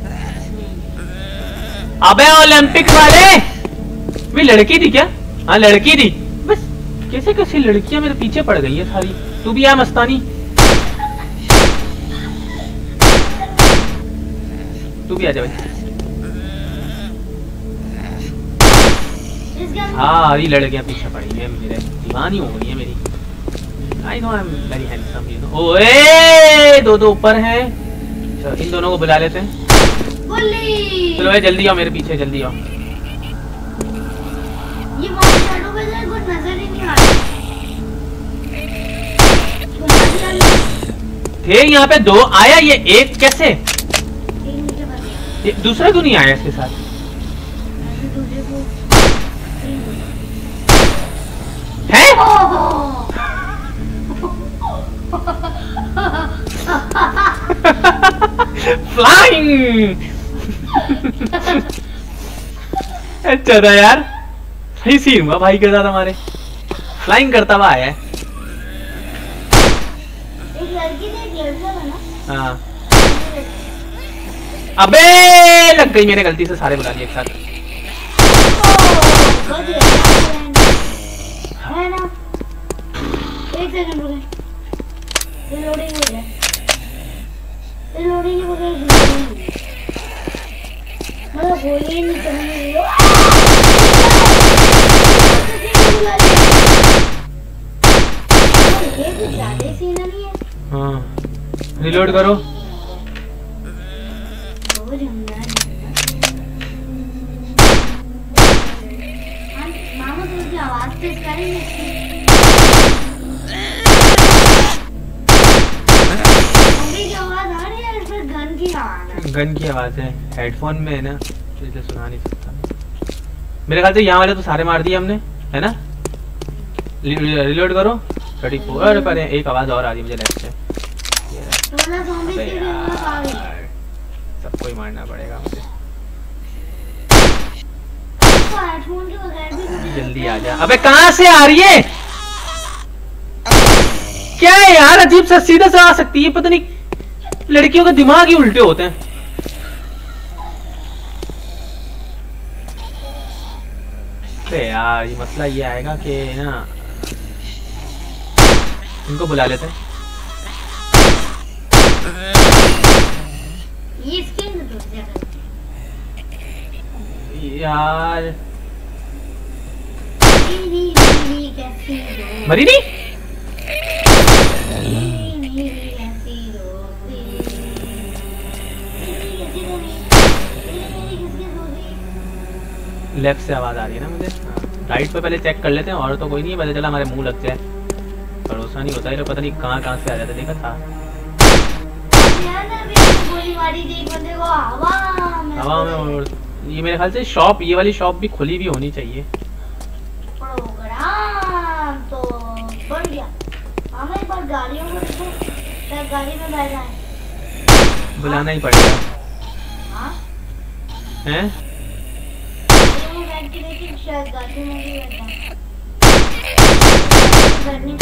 अबे ओलंपिक्स वाले, वे लड़की थी क्या? हाँ लड़की थी। बस कैसे कैसे लड़कियां मेरे पीछे पड़ गई है सारी। तू भी आ मस्तानी, तू भी आ जा भाई। हाँ ये लड़कियां पीछे पड़ी है मेरे, दीवानी हो गई है मेरी। I know I am very handsome you know. ओए दो ऊपर हैं, चलो इन दोनों को बुला लेते हैं। चलो भाई जल्दी आओ मेरे पीछे, जल्दी आओ। ये शैडो में से कुछ नजर ही नहीं आ रहा। थे यहाँ पे दो, आया ये एक कैसे? ये दूसरा क्यों नहीं आया इसके साथ? है? फ्लाइंग। अच्छा था यार, सही सीन हुआ भाई के साथ हमारे। फ्लाइंग करता हुआ आया है। एक लड़की ने एक लड़का बना। हाँ अबे लग गई, मैंने गलती से सारे बुला लिए एक साथ। है ना, एक सेकंड रुके, ये लोडिंग हो गया, ये लोडिंग हो गया, मतलब गोली नहीं चलनी है। ये कुछ ज़्यादा सीन नहीं है। हाँ रिलोड करो। मामा तो उसकी आवाज तेज करेंगे। गन की आवाज है, हेडफोन में है ना तो इसे सुना नहीं सकता। मेरे ख्याल से यहाँ वाले तो सारे मार दिए हमने, है ना? रिलोड करो। 34 पर एक आवाज और आ रही है मुझे लेफ्ट से। सबको ही मारना पड़ेगा मुझे। जल्दी आ जा। अबे कहाँ से आ रही है? क्या है यार, अजीब सा सीधा से आ सकती है, पता नहीं लड़कियों के दिमाग ही उल्टे होते हैं। अरे यार ये मसला ये आएगा कि ना इनको बुला लेते हैं। ये स्किन यार कैसी मरी नहीं? लेफ्ट से आवाज आ रही है ना मुझे। राइट पे पहले चेक कर लेते हैं, और तो कोई नहीं है, पता चला हमारे मुंह लग जाए। भरोसा नहीं होता है, पता नहीं कहाँ से आ जाते। देखा था हवा में। और ये मेरे ख्याल से शॉप, ये वाली शॉप भी खुली भी होनी चाहिए। प्रोग्राम तो बढ़ गया। हमें एक बार गाड़ियों में देखो, गाड़ी में बैठ जाए। बुलाना ही पड़ेगा। हाँ? हैं? वो बैठ के देखिए शायद गाड़ी में भी बैठा। करनी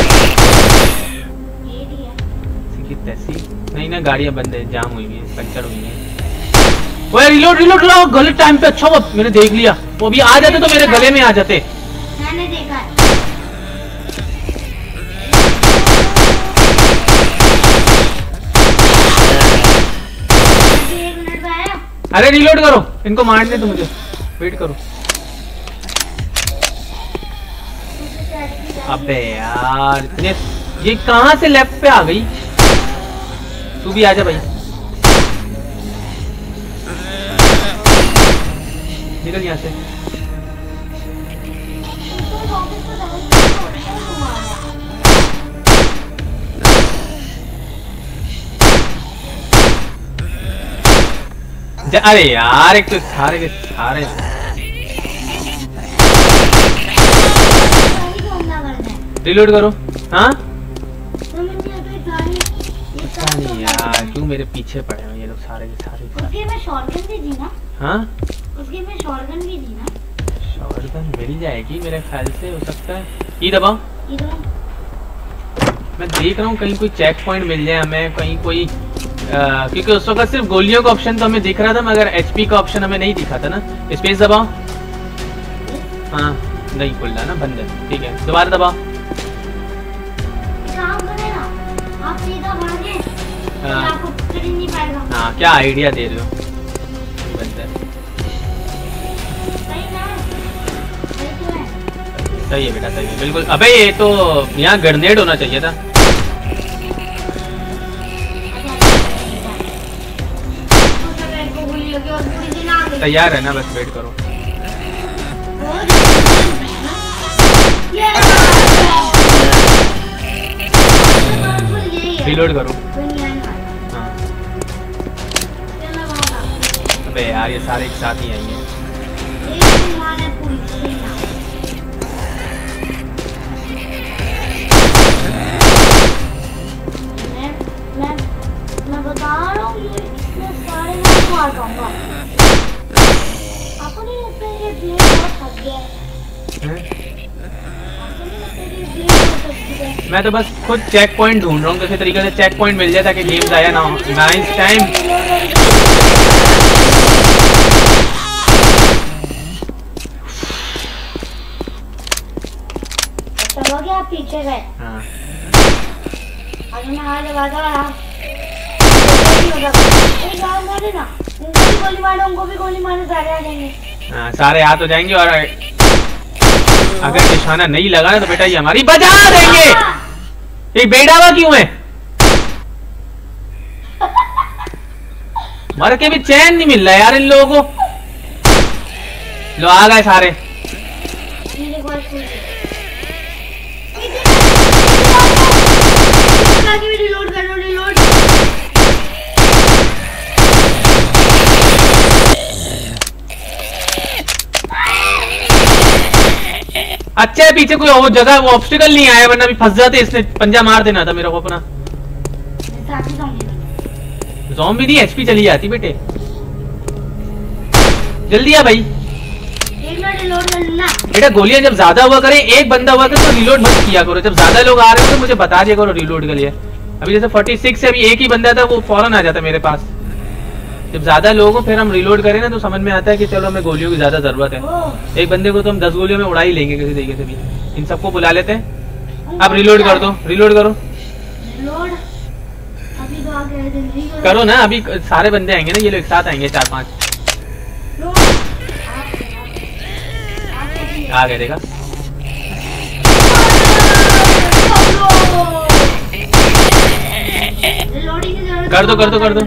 ये भी है। सीखी तैसी नहीं ना, गाड़ियाँ बंद है, जाम हुई है, पंचर हुई है। ओए रिलोड लाओ, गलत टाइम पे। अच्छा वो मैंने देख लिया, वो भी आ जाते तो मेरे गले में आ जाते। मैंने देखा है। अरे रिलोड करो, इनको मारने तो मुझे वेट करो। अबे यार इतने, ये कहां से लेफ्ट पे आ गई? तू भी आजा भाई, निकल यहाँ से। अरे यार एक तो सारे के सारे रिलोड करो। हाँ नहीं यार, क्यों मेरे पीछे पड़े हो ये लोग सारे के सारे। उसके में शॉटगन भी दी ना। हाँ उसके में शॉटगन भी दी ना। शॉटगन मिल जाएगी मेरे ख्याल से, हो सकता है। ये दबाओ, मैं देख रहा हूँ कहीं कोई चेक पॉइंट मिल जाए हमें, कहीं कोई क्योंकि उस वक्त सिर्फ गोलियों का ऑप्शन तो हमें दिख रहा था, मगर एचपी का ऑप्शन हमें नहीं दिखा था ना। स्पेस दबाओ। हाँ नहीं खुल रहा ना, बंद है। ठीक है दोबारा दबाओ। आप सीधा भागे, आपको पकड़ नहीं पाएगा। हाँ क्या आइडिया दे रहे हो, बंद है। सही है बेटा, सही है बिल्कुल। अबे ये तो यहाँ ग्रेनेड होना चाहिए था। तैयार है ना, बस वेट करो। रिलोड करो। हाँ अबे यार ये सारे एक साथ ही आएंगे। मैं बता रहा हूँ ये सारे मैं मार दूंगा। आपको नहीं लगता ये प्लेयर बहुत थक गया है? मैं तो बस खुद चेक पॉइंट ढूंढ रहा हूँ, किसी तरीके से चेक पॉइंट मिल जाए ताकि गेम जाया ना हो। Nice time. चलोगे आप पीछे गए? हाँ अगर मैं आगे भागा ना, उनको भी गोली मारो, उनको भी गोली मारो, सारे आ जाएंगे। हाँ सारे आ तो जाएंगे, और अगर निशाना नहीं लगा ना तो बेटा ये हमारी बजा देंगे। ये बेडावा क्यों है? मर के भी चैन नहीं मिल रहा यार इन लोगों को। लो आ गए सारे। रिलोड करो, रिलोड। अच्छा है पीछे कोई और जगह, वो ऑब्स्टिकल नहीं आया, वरना भी फंस जाते। इसने पंजा मार देना था मेरे को अपना। ज़ॉम्बी नहीं, एचपी चली जाती बेटे। जल्दी आ भाई बेटा। गोलियां जब ज्यादा हुआ करे, एक बंदा हुआ करे तो रिलोड मत किया करो। जब ज्यादा लोग आ रहे हो तो मुझे बता दिया करो रिलोड के लिए। अभी जैसे 46 से अभी एक ही बंदा था, वो फौरन आ जाता मेरे पास। जब ज्यादा लोग हो फिर हम रिलोड करें ना तो समझ में आता है कि चलो हमें गोलियों की ज्यादा जरूरत है। एक बंदे को तो हम 10 गोलियों में उड़ा ही लेंगे किसी तरीके से भी। इन सबको बुला लेते हैं। अब रिलोड कर दो, रिलोड करो। करो ना, अभी सारे बंदे आएंगे ना, ये लोग एक साथ आएंगे 4-5। आ गए देखा। कर दो कर दो कर दो।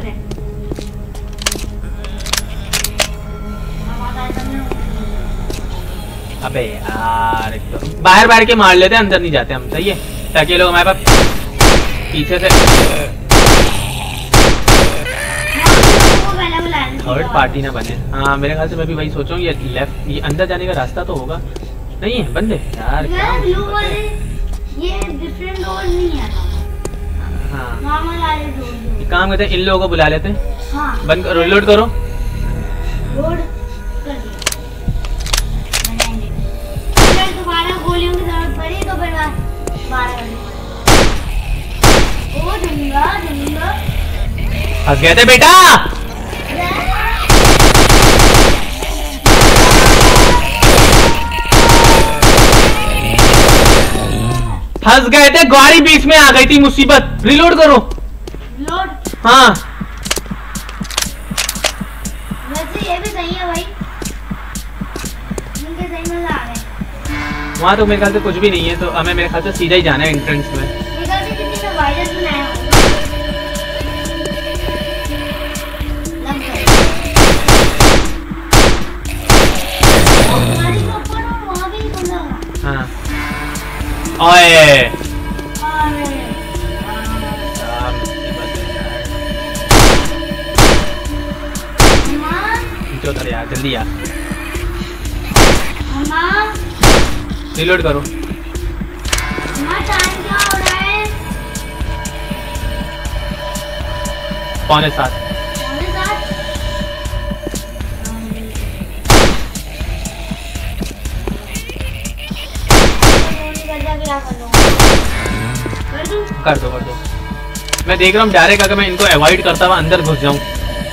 अबे यार तो बाहर बाहर के मार लेते हैं, अंदर नहीं जाते हम। सही है, ताकि लोग हमारे पास पीछे से थर्ड पार्टी ना बने। हाँ मेरे ख्याल से मैं भी वही सोचूं। ये लेफ्ट, ये अंदर जाने का रास्ता तो होगा नहीं है। बंदे यार क्या, ये डिफरेंट डोर नहीं है। हाँ नॉर्मल वाले ढूंढ। एक काम करते हैं, इन लोगों को बुला लेते हैं। हाँ बंद करो, रिलोड करो। लोड कर दिया। अगर दोबारा गोलियों की जरूरत पड़ी तो फिर दोबारा करनी पड़ेगी। ओ दूंगा दूंगा। फंस गए थे बेटा। फंस गए थे, गाड़ी बीच में आ गई थी, मुसीबत। रिलोड करो। लोड। हाँ वैसे ये भी सही है भाई, इनके सही में आ गए। वहाँ तो मेरे ख्याल से कुछ भी नहीं है, तो हमें मेरे ख्याल से सीधा ही जाना है एंट्रेंस में। मेरे ख्याल से किसी ने वायरस बनाया होगा। लग गया। हमारी को ऊपर और वहाँ भी बंदा होगा। हाँ ओए उतर यार, जल्दी यार। रिलोड करो। टाइम क्या हो रहा है? 6:45। कर दो कर दो। मैं देख रहा हूँ डायरेक्ट अगर मैं इनको अवॉइड करता हुआ अंदर घुस जाऊं।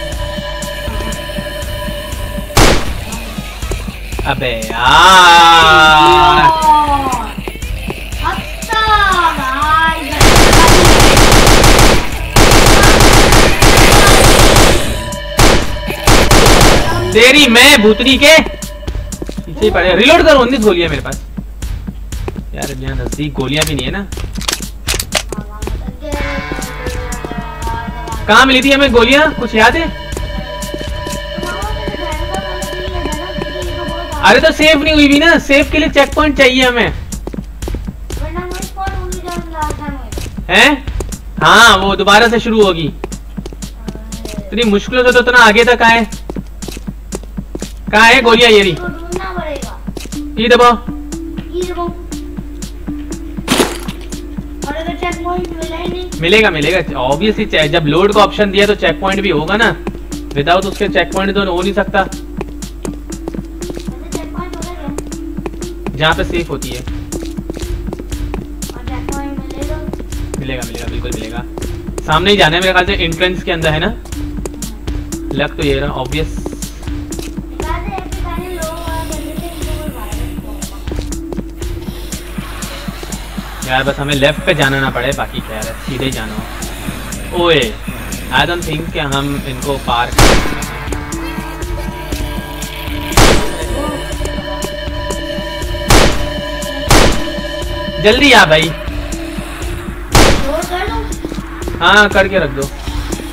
अबे यार तेरी मैं भूतनी के पीछे पड़े। रिलोड करो, 19 गोलियां मेरे पास यार। यहाँ नजदीक गोलियां भी नहीं है ना। कहाँ मिली थी हमें गोलियां, कुछ याद है? अरे तो सेफ नहीं हुई भी ना, सेफ के लिए चेक पॉइंट चाहिए हमें। हैं? हाँ वो दोबारा से शुरू होगी। इतनी मुश्किलों से तो इतना आगे तक आए। कहाँ है गोलियां? ये रही। ये दबाओ। मिलेगा मिलेगा ऑब्वियसली। जब लोड का ऑप्शन दिया तो चेक पॉइंट भी होगा ना। विदाउट उसके चेक पॉइंट तो हो नहीं सकता। जहाँ पे सेफ होती है। मिलेगा मिलेगा बिल्कुल मिलेगा। सामने ही जाना है मेरे ख्याल से, एंट्रेंस के अंदर है ना। लग तो ये रहा ऑब्वियस। यार बस हमें लेफ्ट पे जाना ना पड़े, बाकी क्या है सीधे ही जाना हो। ओए आई डोंट थिंक कि हम इनको पार कर सकते हैं। जल्दी आ भाई। हाँ करके रख दो।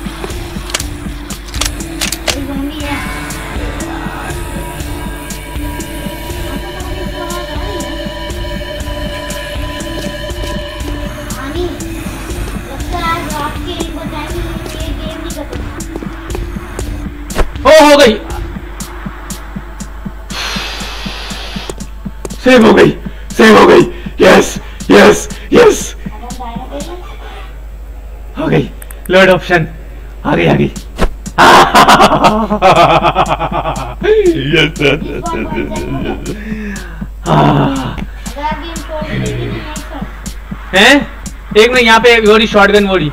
हो गई, सेव हो गई, सेव हो गई। यस यस यस हो गई। लोड ऑप्शन आ गई, आ गई। हैं? एक मिनट, यहाँ पे वोड़ी शॉटगन वोड़ी।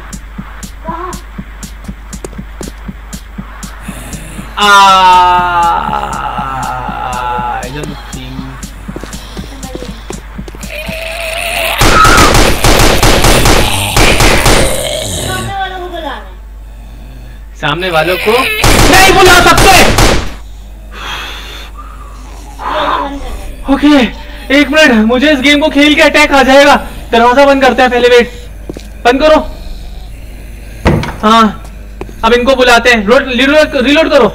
सामने वालों को नहीं बुला सकते। ओके एक मिनट, मुझे इस गेम को खेल के अटैक आ जाएगा। दरवाजा बंद करते हैं पहले। वेट, बंद करो। हाँ अब इनको बुलाते हैं। रिलोड करो।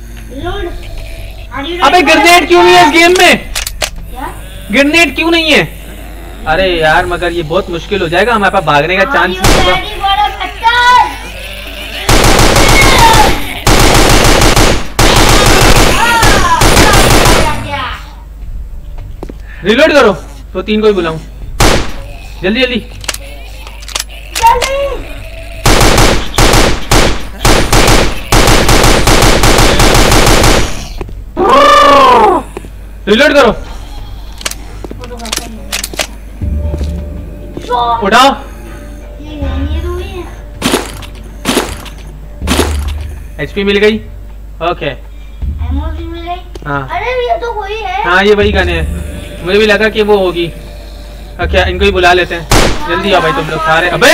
अबे ग्रेनेड क्यों नहीं है इस गेम में? ग्रेनेड क्यों नहीं है? अरे यार मगर ये बहुत मुश्किल हो जाएगा, हमारे पास भागने का चांस नहीं होगा। रिलोड करो तो 3 को ही बुलाऊं। जल्दी जल्दी रिलोड करो। उठाओ। HP मिल गई। ओके हाँ अरे ये तो वही है। हाँ ये वही गाने हैं। मुझे भी लगा कि वो होगी। क्या इनको ही बुला लेते हैं। जल्दी आओ भाई तुम लोग सारे। अबे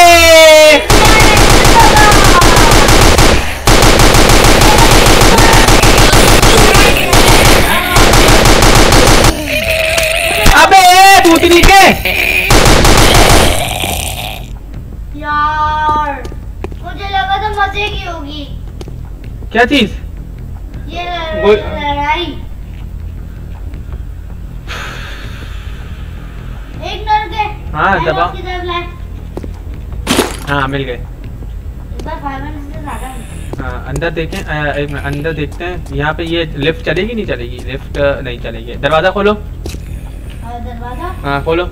अबे भूतनी के यार मुझे लगा था मजे की होगी क्या चीज ये लड़ाई। एक नर के हाँ दबाओ। हाँ मिल गए। हाँ अंदर देखें। एक मिनट अंदर देखते हैं। यहाँ पे ये लिफ्ट चलेगी नहीं चलेगी? लिफ्ट नहीं चलेगी। दरवाजा खोलो। दरवाजा हाँ खोलो।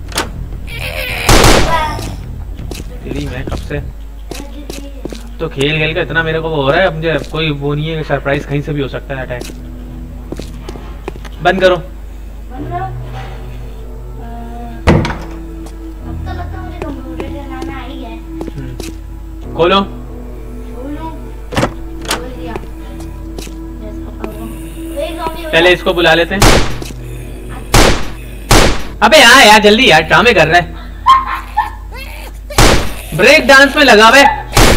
तेरी मैं कब से तो खेल खेल का इतना मेरे को वो हो रहा है। अब मुझे कोई वो नहीं है। सरप्राइज कहीं से भी हो सकता है अटैक। बंद करो। बंद करो। अब तो लगता है मुझे कंप्यूटर चलाना आ ही गया। खोलो। खोल दिया। पहले इसको बुला लेते हैं। अबे यहाँ यार जल्दी यार ड्रामे कर रहा है। ब्रेक डांस में लगा हुआ है।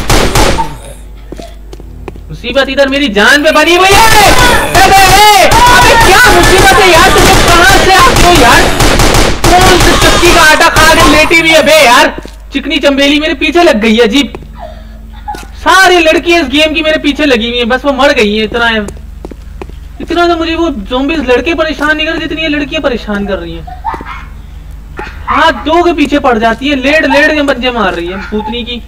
मुसीबत इधर मेरी जान पे बनी हुई है। अबे क्या मुसीबत है यार? तुम कहां से आते हो यार? कौन से चक्की का आटा खा के लेटी हुई है बे यार? चिकनी चंबेली मेरे पीछे लग गई है। अजीब सारी लड़कियां इस गेम की मेरे पीछे लगी हुई है। बस वो मर गई है। इतना तो मुझे वो ज़ॉम्बीज़ लड़के परेशान नहीं कर जितनी ये लड़कियां परेशान कर रही हैं। हाथ दो के पीछे पड़ जाती है। लेड़ लेड़ के बंजे मार रही है पूतनी की।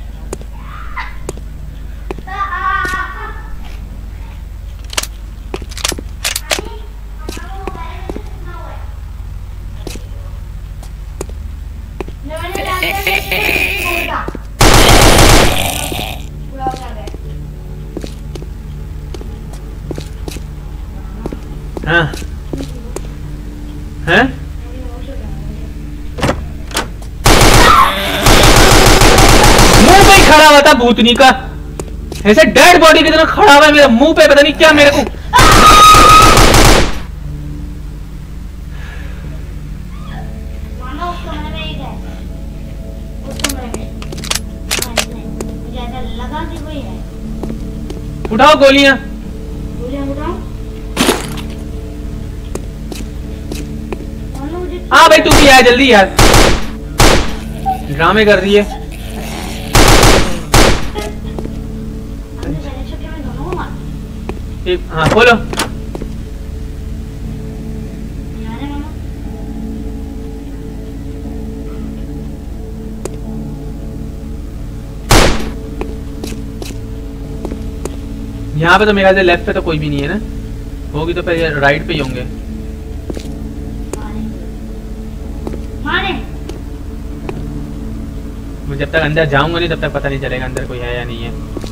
हाँ हैं? मुंह पे ही खड़ा हुआ था भूतनी का। ऐसे डेड बॉडी की तरह खड़ा हुआ है मेरे मुंह पे। पता नहीं क्या मेरे को उठाओ गोलियां। हाँ भाई तू भी आया जल्दी यार। ड्रामे कर रही है। हाँ खोलो। यहाँ पे तो मेरे ख्याल से लेफ्ट पे तो कोई भी नहीं है ना? होगी तो पहले राइट पे ही होंगे। मैं जब तक अंदर जाऊंगा नहीं तब तक पता नहीं चलेगा अंदर कोई है या नहीं है।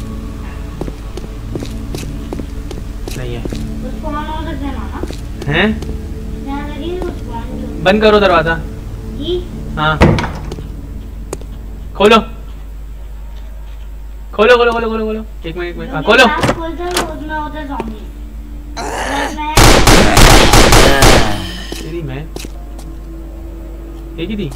नहीं है। हैं? बंद करो दरवाजा। हाँ खोलो खोलो खोलो खोलो खोलो खोलो। एक मिनट हाँ खोलो। तेरी मैं एक ही थी।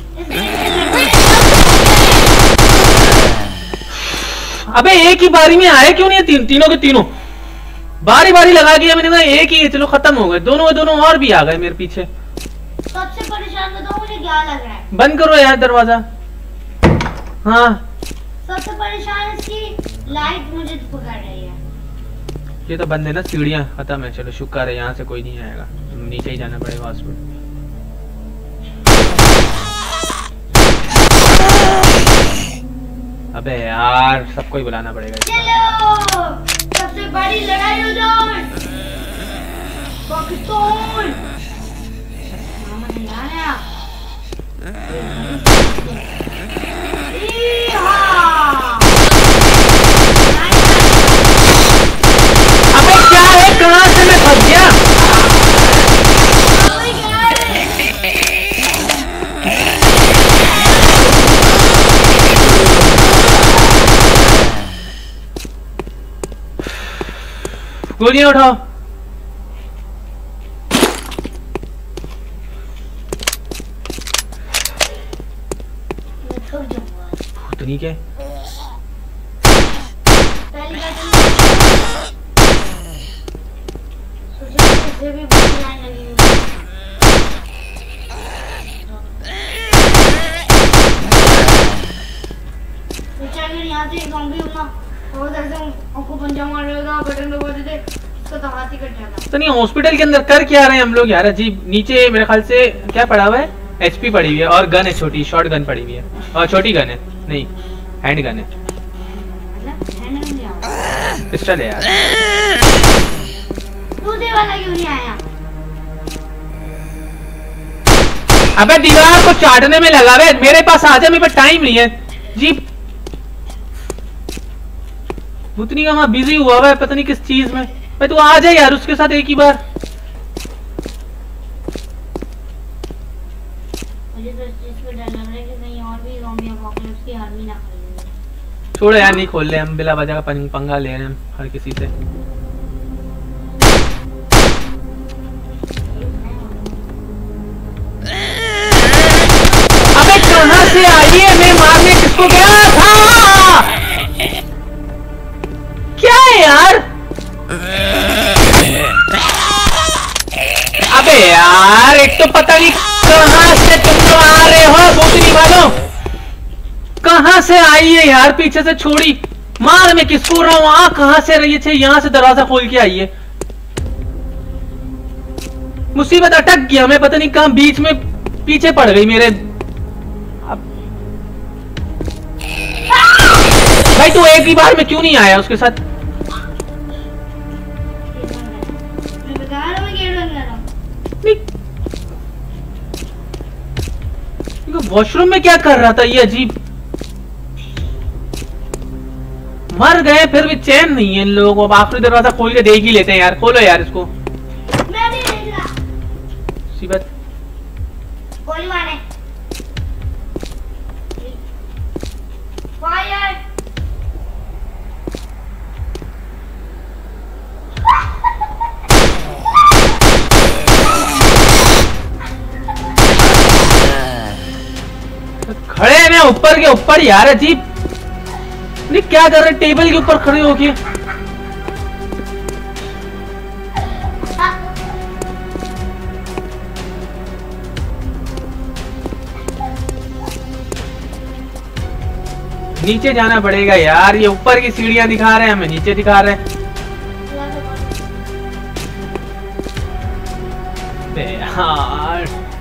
अबे एक ही बारी में आए क्यों नहीं? तीनों के तीनों बारी बारी लगा दिया मैंने कहा एक ही है। चलो खत्म हो गए। दोनों और भी आ गए मेरे पीछे। सबसे परेशान बताओ मुझे क्या लग रहा है। बंद करो यार दरवाजा। हाँ सबसे परेशान इसकी लाइट मुझे पकड़ रही है। ये तो बंद है ना। सीढ़ियाँ खत्म है। चलो शुक्र है यहाँ से कोई नहीं आएगा। नीचे ही जाना पड़ेगा हॉस्पिटल। अबे यार सबको ही बुलाना पड़ेगा। चलो सबसे बड़ी लड़ाई हो जाए। पाकिस्तान अबे क्या है? कहाँ से मैं फंस गया? गोलियां उठाओ। मैं थक जाऊंगा। तो नहीं क्या पहली बात सोचा इसे भी बुरी आने लगी हुई है। सोचा अगर यहाँ से ज़ॉम्बी होना और ऐसे आपको पंजा मार रहेगा, बटन दबा देते इसका तो हाथ ही कट जाता। तो नहीं हॉस्पिटल के अंदर कर क्या रहे हैं हम लोग यार? अजीब। नीचे मेरे ख्याल से क्या पड़ा हुआ है? एचपी पड़ी हुई है और गन है, छोटी शॉर्ट गन पड़ी हुई है और छोटी गन है, नहीं हैंड गन है, पिस्टल है यार। दूसरे वाला क्यों नहीं आया? अबे दीवार को चाटने में लगा हुआ है, मेरे पास आ जा, मेरे पास टाइम नहीं है जी। भूतनी का वहां बिजी हुआ है पता नहीं किस चीज में। भाई तू आ जा यार उसके साथ एक ही बार। मुझे तो इस चीज पे डर लग रहा है कि कहीं और भी ज़ॉम्बी अपोकलिप्स की आर्मी ना खड़ी हो। छोड़ो यार, नहीं खोल रहे हम, बिला वजह का पंगा ले रहे हैं हम हर किसी से। अबे कहां से आई है? मैं मारने किसको गया था? क्या है यार? अबे यार एक तो पता नहीं कहां से तुम लोग आ रहे हो, भूतनी वालों कहां से आई है यार? पीछे से छोड़ी मार, मैं किसको रहा हूं? आ कहां से रही है? यहां से दरवाजा खोल के आई है। मुसीबत अटक गया, मैं पता नहीं कहां बीच में पीछे पड़ गई मेरे। अब भाई तू एक ही बार में क्यों नहीं आया उसके साथ? मैं बता रहा हूं, मैं गेट बंद कर रहा हूं। वॉशरूम में क्या कर रहा था ये? अजीब। मर गए फिर भी चैन नहीं है इन लोगों को। अब आखिरी दरवाजा खोल के देख ही लेते हैं यार। खोलो यार इसको। मैं नहीं देख रहा। मुसीबत गोली मारे। फायर। खड़े हैं मैं ऊपर के ऊपर यार। अजीब नहीं क्या कर रहे? टेबल के ऊपर खड़े होके। नीचे जाना पड़ेगा यार, ये ऊपर की सीढ़ियां दिखा रहे हैं हमें, नीचे दिखा रहे हैं। यार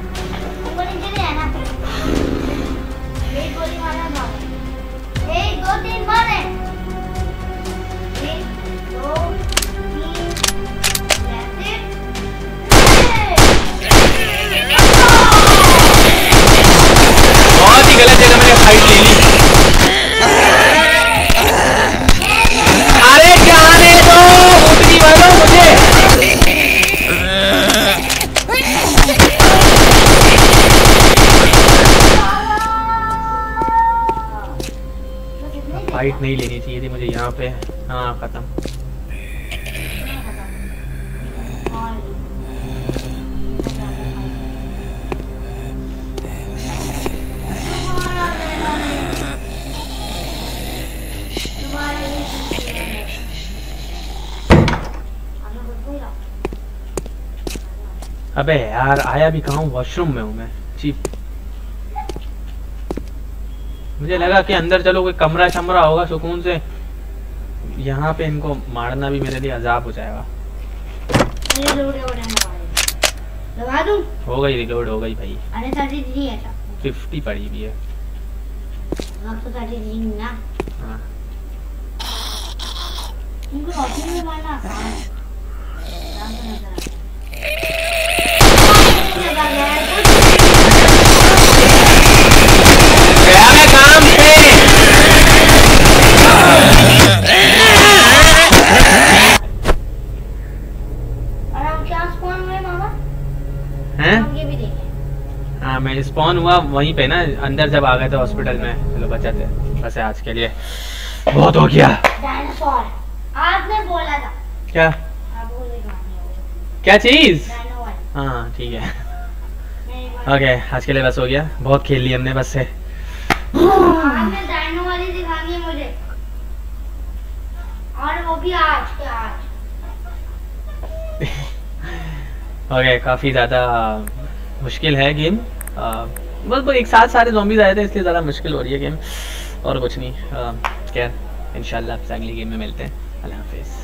बहुत ही गलत जगह मैंने फाइट ले ली। अरे जाने दो भूतनी वालों मुझे। फाइट नहीं लेनी चाहिए थी मुझे यहाँ पे। हाँ खत्म। अबे यार आया भी कहाँ हूँ? वॉशरूम में हूँ मैं। चीप। मुझे लगा कि अंदर चलो कोई कमरा शमरा होगा सुकून से। यहाँ पे इनको मारना भी मेरे लिए अजाब हो जाएगा। दबा दूं? हो गई रिलोड हो गई भाई। अरे 33 है 50 पड़ी भी है। अब तो 33 ना। हाँ। इनको ऑप्शन में मारना आसान है। गया मैं काम पे। और हम क्या स्पॉन हुए मामा? हैं? हम ये भी देखें। हाँ मैं स्पॉन हुआ वहीं पे ना, अंदर जब आ गए थे हॉस्पिटल में। चलो बचाते बस आज के लिए बहुत हो गया। डायनासोर आपने बोला था। क्या? क्या चीज? डायनो वाली। हाँ ठीक है। नहीं, ओके आज के लिए बस हो गया, बहुत खेल ली हमने बस से। आज में डायनो वाली दिखानी है मुझे, और वो भी आज के आज। ओके काफी ज्यादा मुश्किल है गेम, बस एक साथ सारे zombies आए थे इसलिए ज़्यादा मुश्किल हो रही है गेम, और कुछ नहीं। खैर इंशाल्लाह अगली गेम में मिलते हैं। अल्लाह हाफिज़।